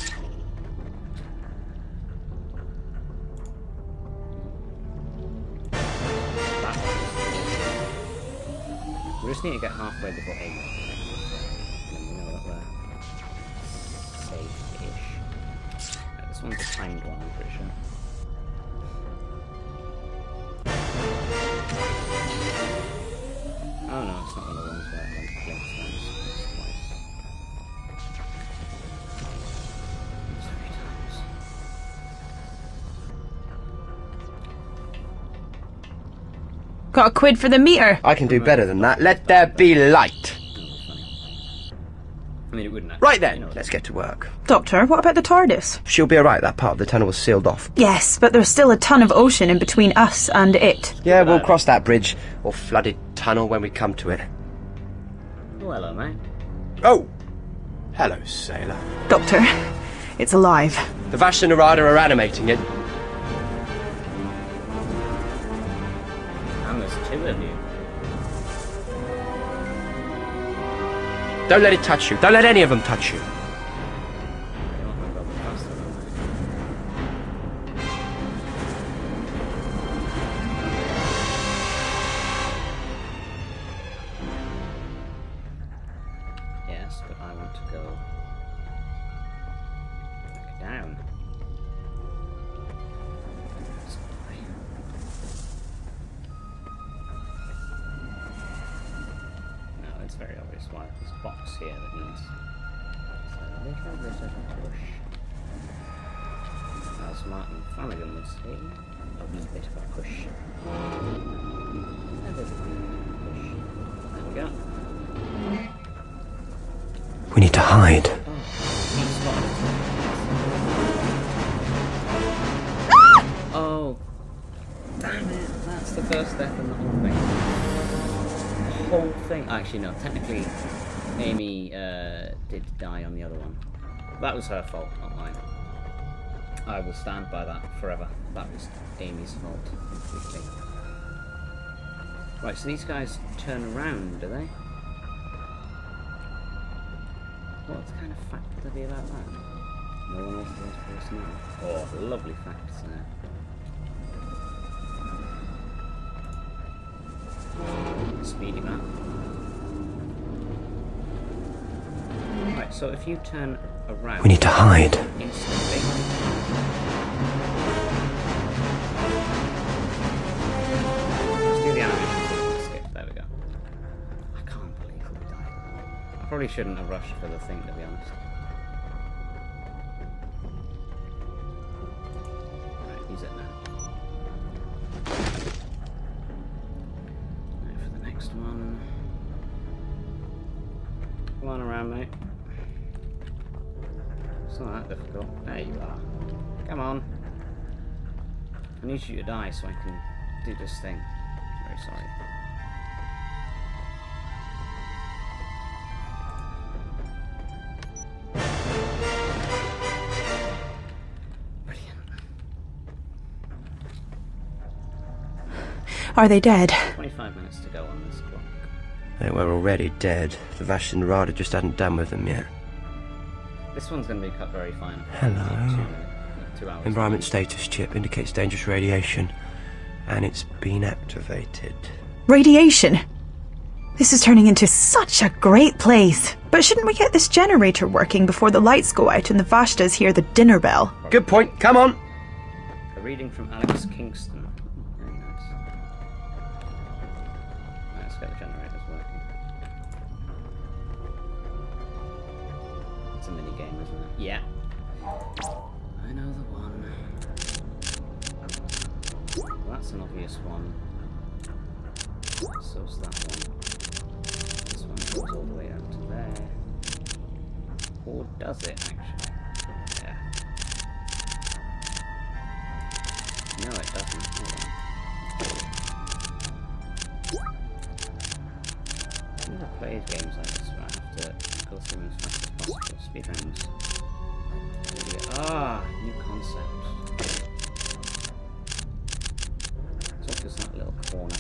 We just need to get halfway before Amy. And then we know that we're safe-ish. Right, this one's a timed one, I'm pretty sure. Oh no, it's not one of the ones where I went to glimpse once, twice. Three times. Got a quid for the meter. I can do better than that. Let there be light. I mean, it wouldn't actually, Right then, you know, let's get to work. Doctor, what about the TARDIS? She'll be alright, that part of the tunnel was sealed off. Yes, but there's still a ton of ocean in between us and it. Yeah, we'll cross that bridge, or flooded tunnel when we come to it. Oh, hello, mate. Oh! Hello, sailor. Doctor, it's alive. The Vashta Nerada are animating it. And there's two of you. Don't let it touch you. Don't let any of them touch you. Yes, but I want to go back down. No, it's very obvious why there's a box here that needs a little bit of a push. As Martin Flanagan would say, a wee bit of a push. A bit of a push. There we go. We need to hide. Oh, he's spotted us. Oh, damn it! That's the first death in the whole thing. The whole thing. Actually, no. Technically, Amy uh, did die on the other one. That was her fault, not mine. I will stand by that forever. That was Amy's fault completely. Right, so these guys turn around, do they? What kind of fact would there be about that? No one authorised personnel. Oh, lovely facts there. Speedy map. Right, so if you turn around... We need to hide. Instantly. Let's do the animation. Skip, there we go. I can't believe we died. I probably shouldn't have rushed for the thing, to be honest. Right, use it now. Right, for the next one. Come on around, mate. It's not that difficult. There you are. Come on. I need you to die so I can do this thing. Very sorry. Are they dead? twenty-five minutes to go on this clock. They were already dead. The Vashta Nerada just hadn't done with them yet. This one's going to be cut very fine. Hello. Two minutes, two hours. Environment status chip indicates dangerous radiation. And it's been activated. Radiation? This is turning into such a great place. But shouldn't we get this generator working before the lights go out and the Vashtas hear the dinner bell? Good point. Come on. A reading from Alex Kingston. Very nice. Right, let's get the generators working. It's a mini game, isn't it? Yeah. I know the one. Well, that's an obvious one. So's that one. This one goes all the way out to there. Or does it, actually? Yeah. No, it doesn't. Hold on. I've never played games like this where I have to go through them as fast as possible. Speedruns. Ah, new concept. So just that little corner.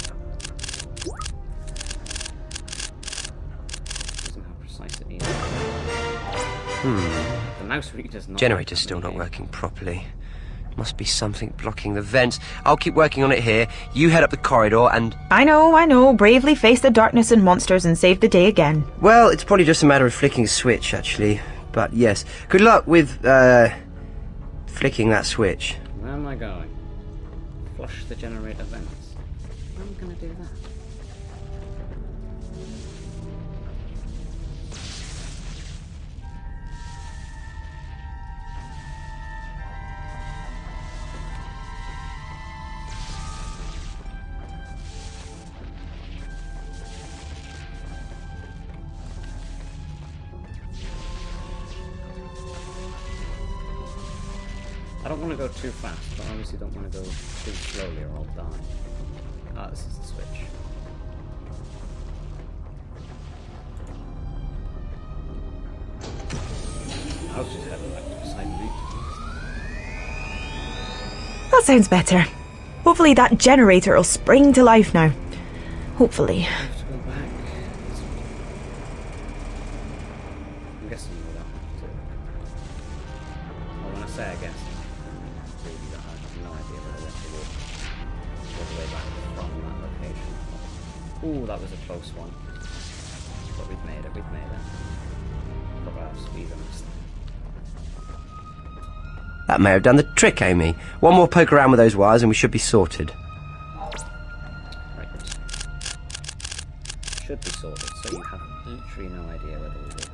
Isn't how precise it is. Hmm. The mouse reader's not. Generator's still not working properly. Must be something blocking the vents. I'll keep working on it here. You head up the corridor and... I know, I know. Bravely face the darkness and monsters and save the day again. Well, it's probably just a matter of flicking a switch, actually. But yes, good luck with, uh... flicking that switch. Where am I going? Flush the generator vents. How am I going to do that? I don't want to go too fast, but I obviously don't want to go too slowly or I'll die. Ah, this is the switch. I was just heading back to the side route. That sounds better. Hopefully that generator will spring to life now. Hopefully. I have to go back. I'm guessing we don't have to. Well, when I say I guess, I have no idea whether we have to walk all the way back from that location. Ooh, that was a close one. But we've made it, we've made it. Probably have speed on this. That may have done the trick, Amy. One more poke around with those wires and we should be sorted. Right. Should be sorted, so you have literally no idea whether we will be able.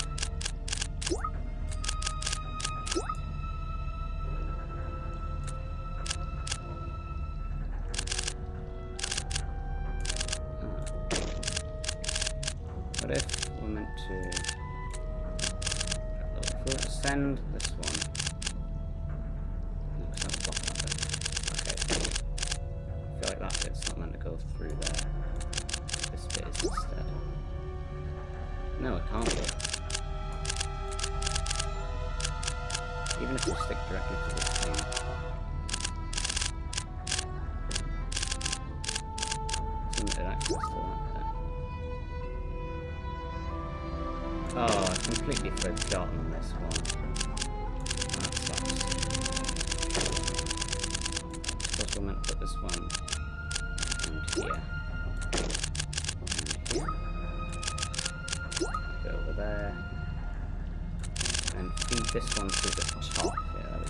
What if we're meant to... If we were to send this one... No, it's not block that bit. Okay. I feel like that bit's not meant to go through there. This bit is instead. No, it can't be. Even if we stick directly to this thing. It's limited access to that bit. Oh, I completely forgotten on this one. That sucks. Suppose we're meant to put this one and here. And here. Go over there. And feed this one to the top. Yeah, there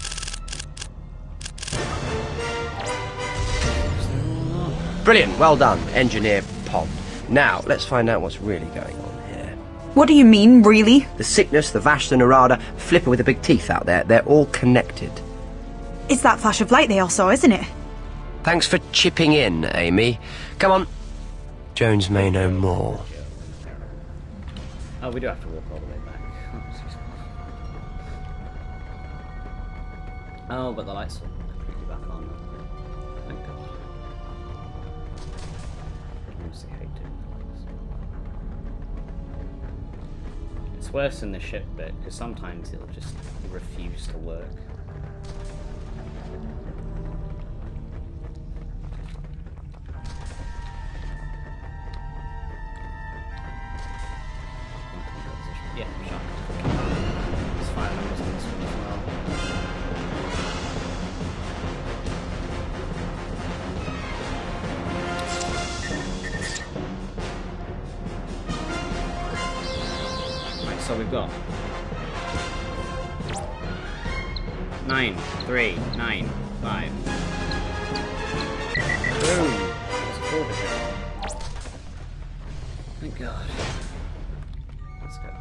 we go. Brilliant, well done, Engineer Pod. Now, let's find out what's really going on. What do you mean, really? The sickness, the Vash, the Narada, Flipper with the big teeth out there, they're all connected. It's that flash of light they all saw, isn't it? Thanks for chipping in, Amy. Come on. Jones may know more. Oh, we do have to walk all the way back. Oh, but the lights are completely back on. Thank God. I honestly hate doing the lights. It's worse in the ship bit, because sometimes it'll just refuse to work. Yeah, shocked. There's fire numbers on this one as well. Right, so we've got nine, three, nine, five. Boom! That's four different. Thank God. Let's go.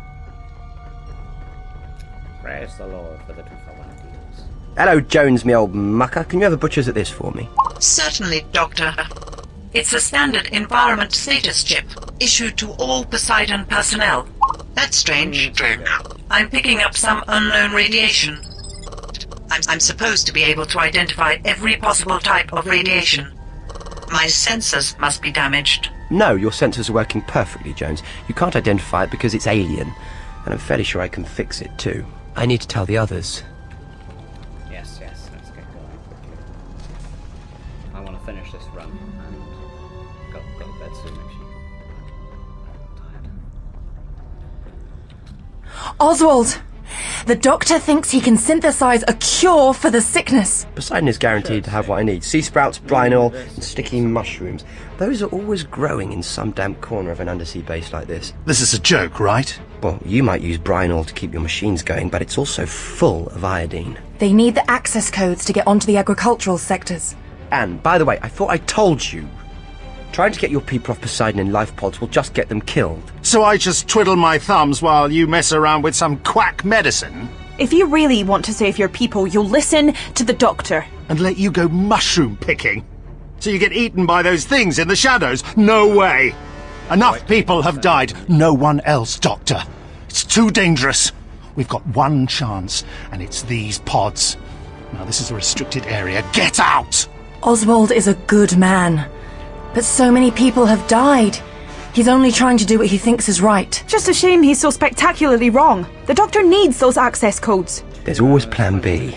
Praise the Lord for the two for one deals. Hello, Jones, me old mucker. Can you have a butcher's at this for me? Certainly, Doctor. It's a standard environment status chip, issued to all Poseidon personnel. That's strange. Strange. I'm picking up some unknown radiation. I'm, I'm supposed to be able to identify every possible type of radiation. My sensors must be damaged. No, your sensors are working perfectly, Jones. You can't identify it because it's alien. And I'm fairly sure I can fix it, too. I need to tell the others. Yes, yes, let's get going quickly. I want to finish this run and go, go to bed soon, actually. I'm tired. Oswald! The doctor thinks he can synthesize a cure for the sickness. Poseidon is guaranteed to have what I need. Sea sprouts, brine oil, and sticky mushrooms. Those are always growing in some damp corner of an undersea base like this. This is a joke, right? Well, you might use brine oil to keep your machines going, but it's also full of iodine. They need the access codes to get onto the agricultural sectors. And, by the way, I thought I told you. Trying to get your people off Poseidon in life pods will just get them killed. So I just twiddle my thumbs while you mess around with some quack medicine? If you really want to save your people, you'll listen to the doctor. And let you go mushroom picking? So you get eaten by those things in the shadows? No way! Enough people have died. No one else, Doctor. It's too dangerous. We've got one chance, and it's these pods. Now, this is a restricted area. Get out! Oswald is a good man. But so many people have died. He's only trying to do what he thinks is right. Just a shame he's so spectacularly wrong. The doctor needs those access codes. There's always plan B.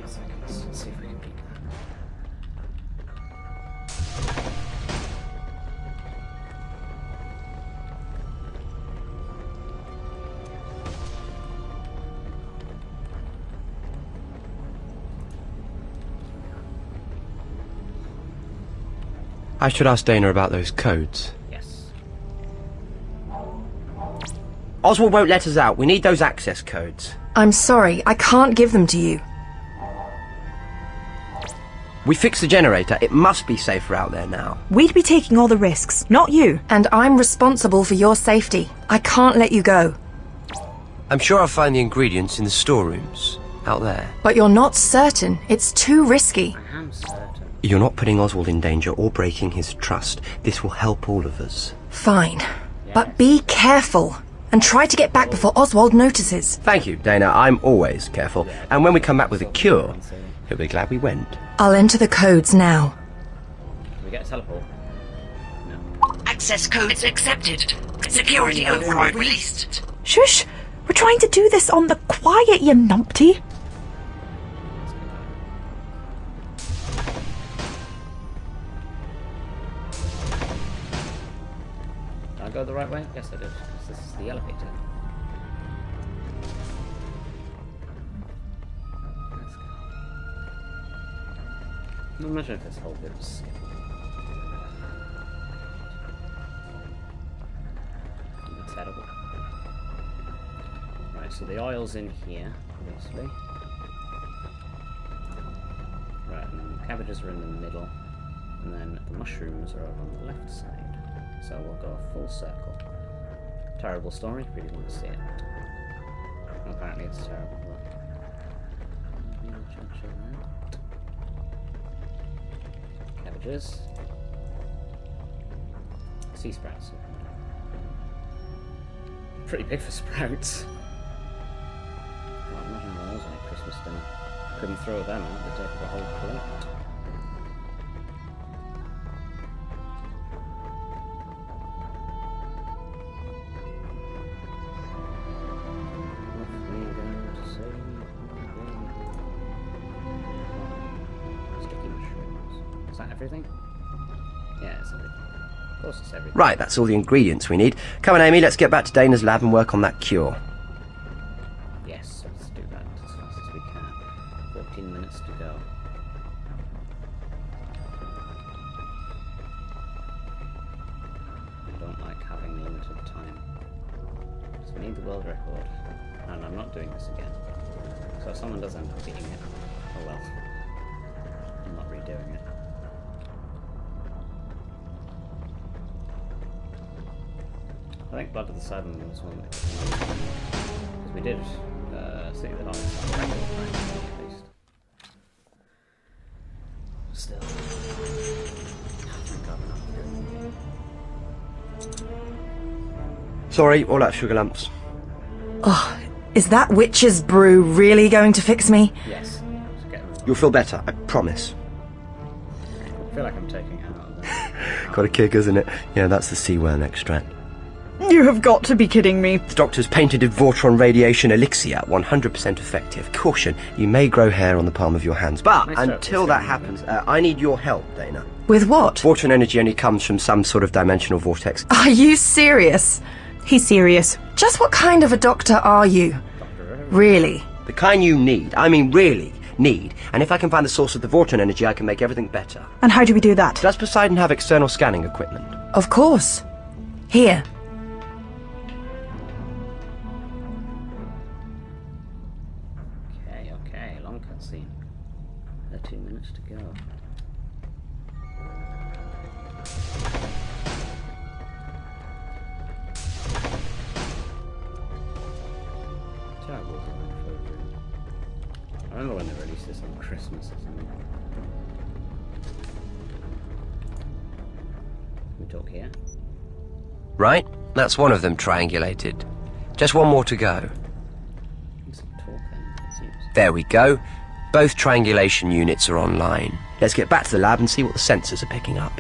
I should ask Dana about those codes. Yes. Oswald won't let us out. We need those access codes. I'm sorry, I can't give them to you. We fixed the generator. It must be safer out there now. We'd be taking all the risks, not you. And I'm responsible for your safety. I can't let you go. I'm sure I'll find the ingredients in the storerooms out there. But you're not certain. It's too risky. I am certain. You're not putting Oswald in danger or breaking his trust. This will help all of us. Fine. Yes. But be careful. And try to get back before Oswald notices. Thank you, Dana. I'm always careful. And when we come back with a cure, he'll be glad we went. I'll enter the codes now. Can we get a teleport? No. Access codes accepted. Security override released. Shush! We're trying to do this on the quiet, you numpty. Did I go the right way? Yes, I did. This is the elevator. Let's go. Imagine if this whole bit was skipped. It'd be terrible. Right, so the oil's in here, obviously. Right, and then the cabbages are in the middle, and then the mushrooms are over on the left side. So we'll go a full circle. Terrible story, really want to see it. Apparently it's terrible, but... Cabbages. Sea sprouts. Pretty big for sprouts. God, imagine those on a Christmas dinner. Couldn't throw them out, they'd take up a whole plate. Everything? Yeah, it's everything. Of course it's everything. Right, that's all the ingredients we need. Come on, Amy, let's get back to Dana's lab and work on that cure. Yes, let's do that as fast as we can. fourteen minutes to go. I don't like having limited time. So we need the world record. And I'm not doing this again. So if someone does end up beating it, oh well. I'm not redoing it. I think Blood of the Cybermen was one because we did uh, see the last record time, at least. Still. Thank God we're not. Sorry, all that sugar lumps. Oh, is that witch's brew really going to fix me? Yes. You'll feel better, I promise. I feel like I'm taking it out of there. Got a kick, isn't it? Yeah, that's the sea worm extract. You have got to be kidding me. The doctor's patented Vortron radiation elixir, one hundred percent effective. Caution, you may grow hair on the palm of your hands. But nice until that happens, uh, I need your help, Dana. With what? Vortron energy only comes from some sort of dimensional vortex. Are you serious? He's serious. Just what kind of a doctor are you? Really? The kind you need. I mean, really need. And if I can find the source of the Vorton energy, I can make everything better. And how do we do that? Does Poseidon have external scanning equipment? Of course. Here. Okay, okay, long cutscene. Thirty minutes to go. Terrible design for a room. I remember when they released this on Christmas or something. Can we talk here? Right, that's one of them triangulated. Just one more to go. There we go. Both triangulation units are online. Let's get back to the lab and see what the sensors are picking up.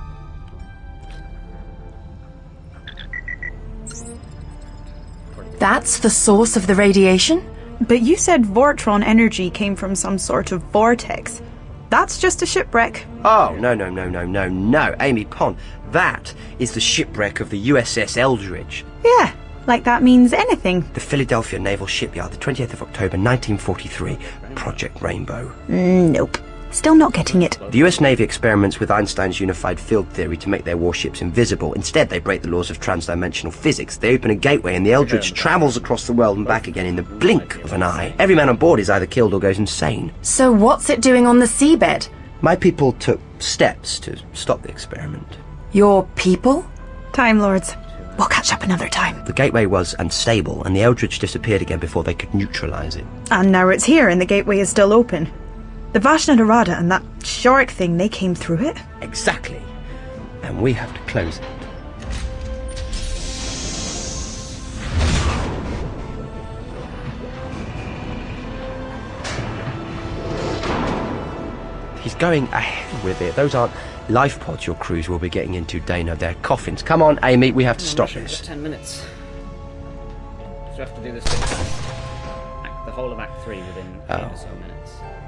That's the source of the radiation? But you said Vortron energy came from some sort of vortex. That's just a shipwreck. Oh, no, no, no, no, no, no. Amy Pond, that is the shipwreck of the U S S Eldridge. Yeah, like that means anything. The Philadelphia Naval Shipyard, the twentieth of October, nineteen forty-three. Project Rainbow. Mm, nope. Still not getting it. The U S Navy experiments with Einstein's unified field theory to make their warships invisible. Instead, they break the laws of transdimensional physics. They open a gateway and the Eldridge travels across the world and back again in the blink of an eye. Every man on board is either killed or goes insane. So what's it doing on the seabed? My people took steps to stop the experiment. Your people? Time Lords. We'll catch up another time. The gateway was unstable and the Eldridge disappeared again before they could neutralize it. And now it's here and the gateway is still open. The Vashna Narada and that shark thing, they came through it? Exactly. And we have to close it. He's going ahead with it. Those aren't life pods your crews will be getting into, Dana. They're coffins. Come on, Amy, we have to stop this. Ten minutes. So we have to do this act, the whole of Act Three within oh. eight or so minutes.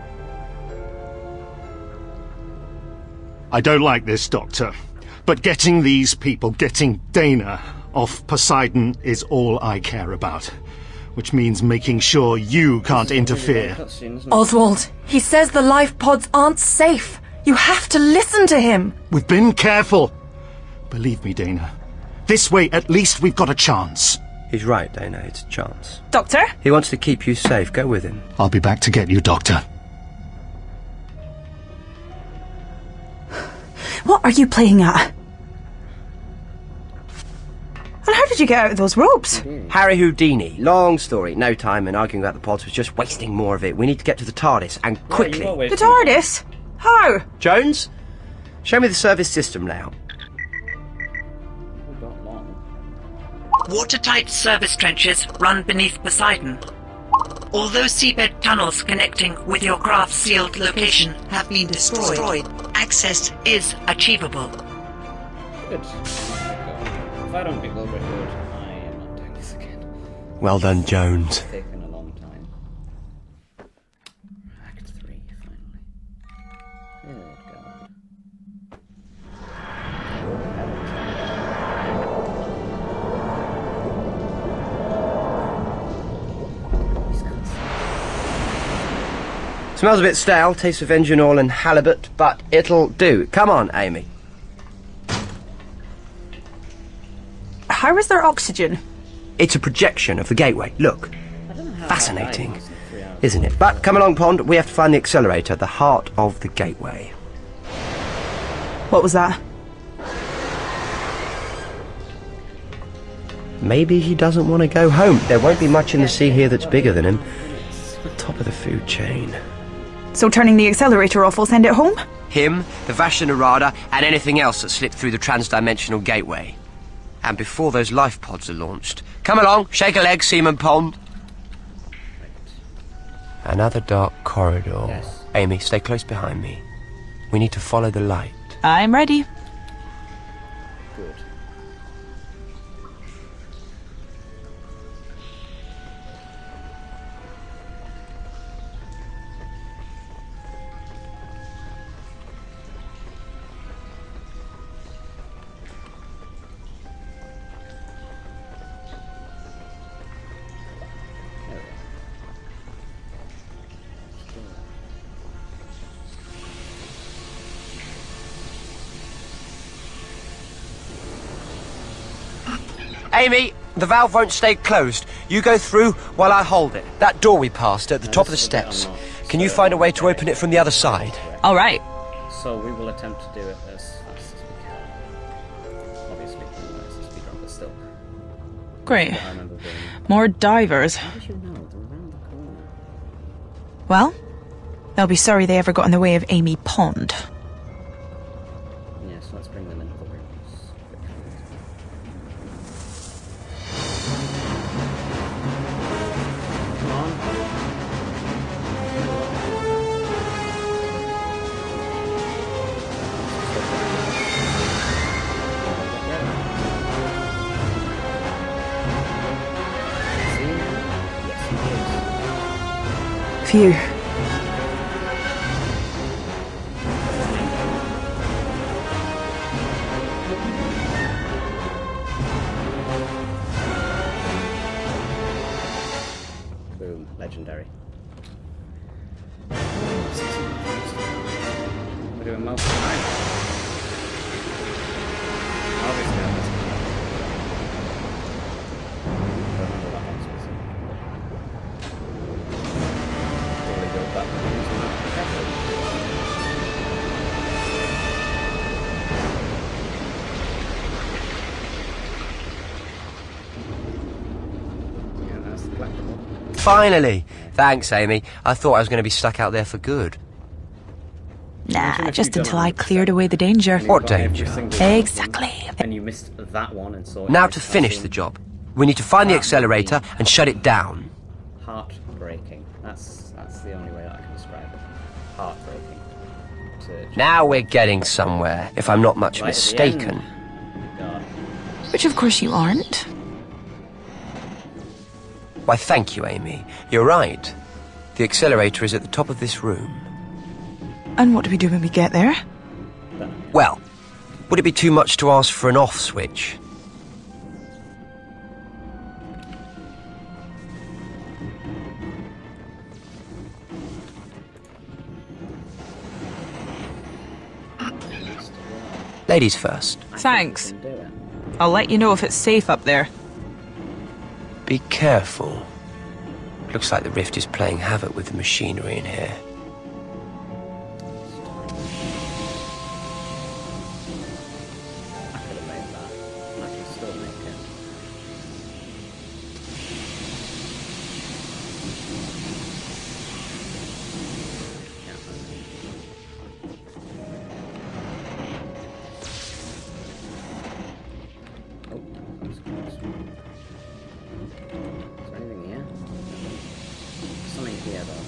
I don't like this, Doctor, but getting these people, getting Dana off Poseidon is all I care about. Which means making sure you can't interfere. Oswald, he says the life pods aren't safe. You have to listen to him. We've been careful. Believe me, Dana. This way, at least we've got a chance. He's right, Dana. It's a chance. Doctor? He wants to keep you safe. Go with him. I'll be back to get you, Doctor. What are you playing at? And how did you get out of those ropes? Harry Houdini. Long story. No time, and arguing about the pods was just wasting more of it. We need to get to the TARDIS, and quickly. The TARDIS? How? Jones? Show me the service system now. Watertight service trenches run beneath Poseidon. Although seabed tunnels connecting with your craft's sealed location have been destroyed, access is achievable. Good. If I don't beat world record, I am not doing this again. Well done, Jones. It's taken a long time. Act three, finally. Good God. Smells a bit stale, tastes of engine oil and halibut, but it'll do. Come on, Amy. How is there oxygen? It's a projection of the gateway. Look. Fascinating, isn't it? But come along, Pond. We have to find the accelerator, the heart of the gateway. What was that? Maybe he doesn't want to go home. There won't be much in the sea here that's bigger than him. Top of the food chain. So turning the accelerator off will send it home? Him, the Vashna Narada, and anything else that slipped through the transdimensional gateway. And before those life pods are launched. Come along, shake a leg, Seaman Pond. Another dark corridor. Yes. Amy, stay close behind me. We need to follow the light. I'm ready. Good. Amy, the valve won't stay closed. You go through while I hold it. That door we passed at the Now, top of the this is a bit steps. unlocked, Can you so find a way to okay. open it from the other side? All right. So we will attempt to do it as fast as we can. Obviously, it's a speedrun, but still. Great. That's what I remember being. More divers. How did you know? They're around the corner. Well, they'll be sorry they ever got in the way of Amy Pond. Yes, let's bring them into the rooms. Come on. Phew. Boom, legendary. We're doing most of the time. Obviously, I missed it. Remember that one specifically. Probably built that one using that protector. Yeah, that's the collectible. Finally! Thanks, Amy. I thought I was going to be stuck out there for good. Nah, just until I cleared away the danger. What danger? Exactly. And you missed that one and saw it. Now to finish the job. We need to find the accelerator and shut it down. Heartbreaking. That's that's the only way that I can describe it. Heartbreaking. To Now we're getting somewhere, if I'm not much Right at the mistaken. end. God. Which of course you aren't. Why, thank you, Amy. You're right. The accelerator is at the top of this room. And what do we do when we get there? Well, would it be too much to ask for an off switch? Ladies first. Thanks. Can do it. I'll let you know if it's safe up there. Be careful. Looks like the rift is playing havoc with the machinery in here. I could have made that. I can still make it. Can't find it. Oh, that was close. Is there anything here? Something here though.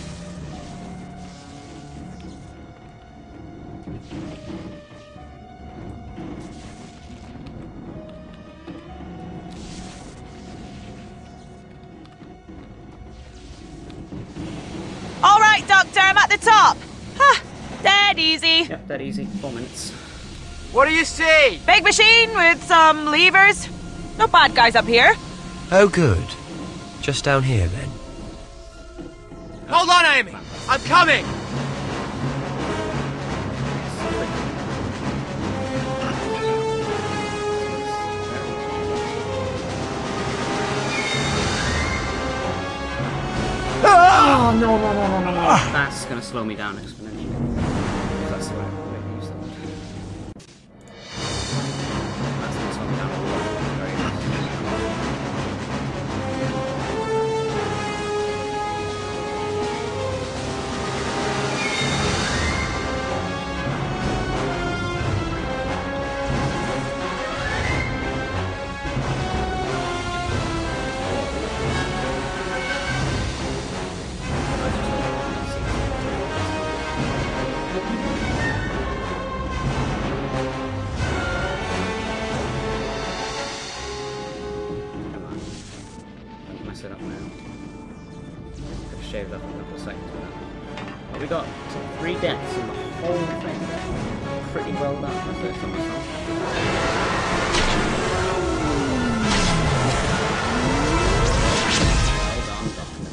All right, Doctor, I'm at the top. Huh, dead easy. Yep, dead easy. Four minutes. What do you see? Big machine with some levers. No bad guys up here. Oh, good. Just down here, then. Hold on, Amy. I'm coming. Oh, no, no, no, no, no, no. That's going to slow me down exponentially. That's the right way to use that word. That's going to slow me down a lot. Very fast. It up now. Could have shaved up a couple of seconds with that. But we got three deaths in the whole thing. Pretty well done for the first time myself. Well done, Doctor.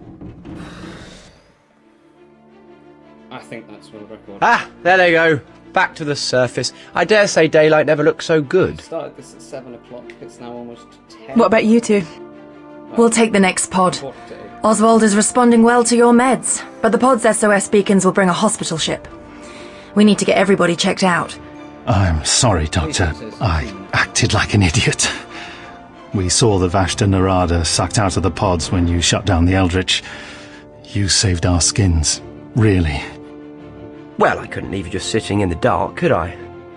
I think that's world record. Ah, there they go. back to the surface. I dare say daylight never looked so good. Started this at seven o'clock. It's now almost ten. What about you two? We'll take the next pod. Oswald is responding well to your meds, but the pod's S O S beacons will bring a hospital ship. We need to get everybody checked out. I'm sorry, Doctor. I acted like an idiot. We saw the Vashta Narada sucked out of the pods when you shut down the Eldritch. You saved our skins. Really. Well, I couldn't leave you just sitting in the dark, could I?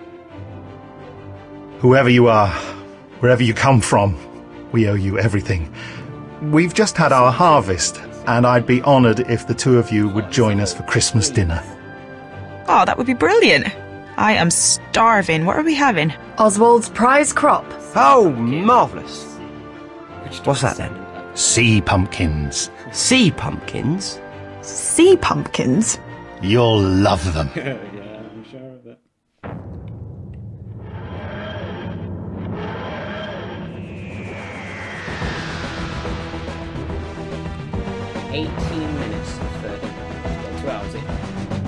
Whoever you are, wherever you come from, we owe you everything. We've just had our harvest, and I'd be honoured if the two of you would join us for Christmas dinner. Oh, that would be brilliant. I am starving. What are we having? Oswald's prize crop. Oh, marvellous. What's that then? Sea pumpkins. Sea pumpkins? Sea pumpkins? You'll love them. Yeah, I'm sure of it. Eighteen minutes and thirty minutes. Well, two hours in.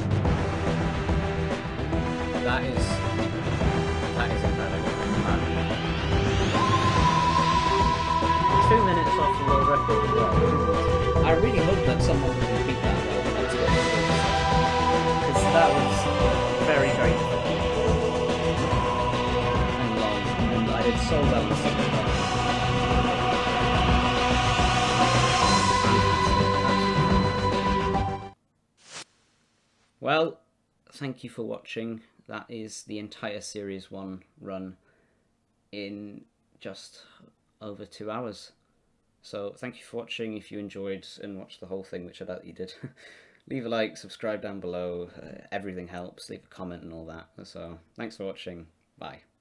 That is that is incredible. Um, two minutes off the world record as well. I really hope that someone can beat that well. Because that was very, very difficult and long, and I did so well in the second part. Well, thank you for watching. That is the entire Series one run in just over two hours. So thank you for watching. If you enjoyed and watched the whole thing, which I doubt you did, leave a like, subscribe down below. Uh, everything helps. Leave a comment and all that. So thanks for watching. Bye.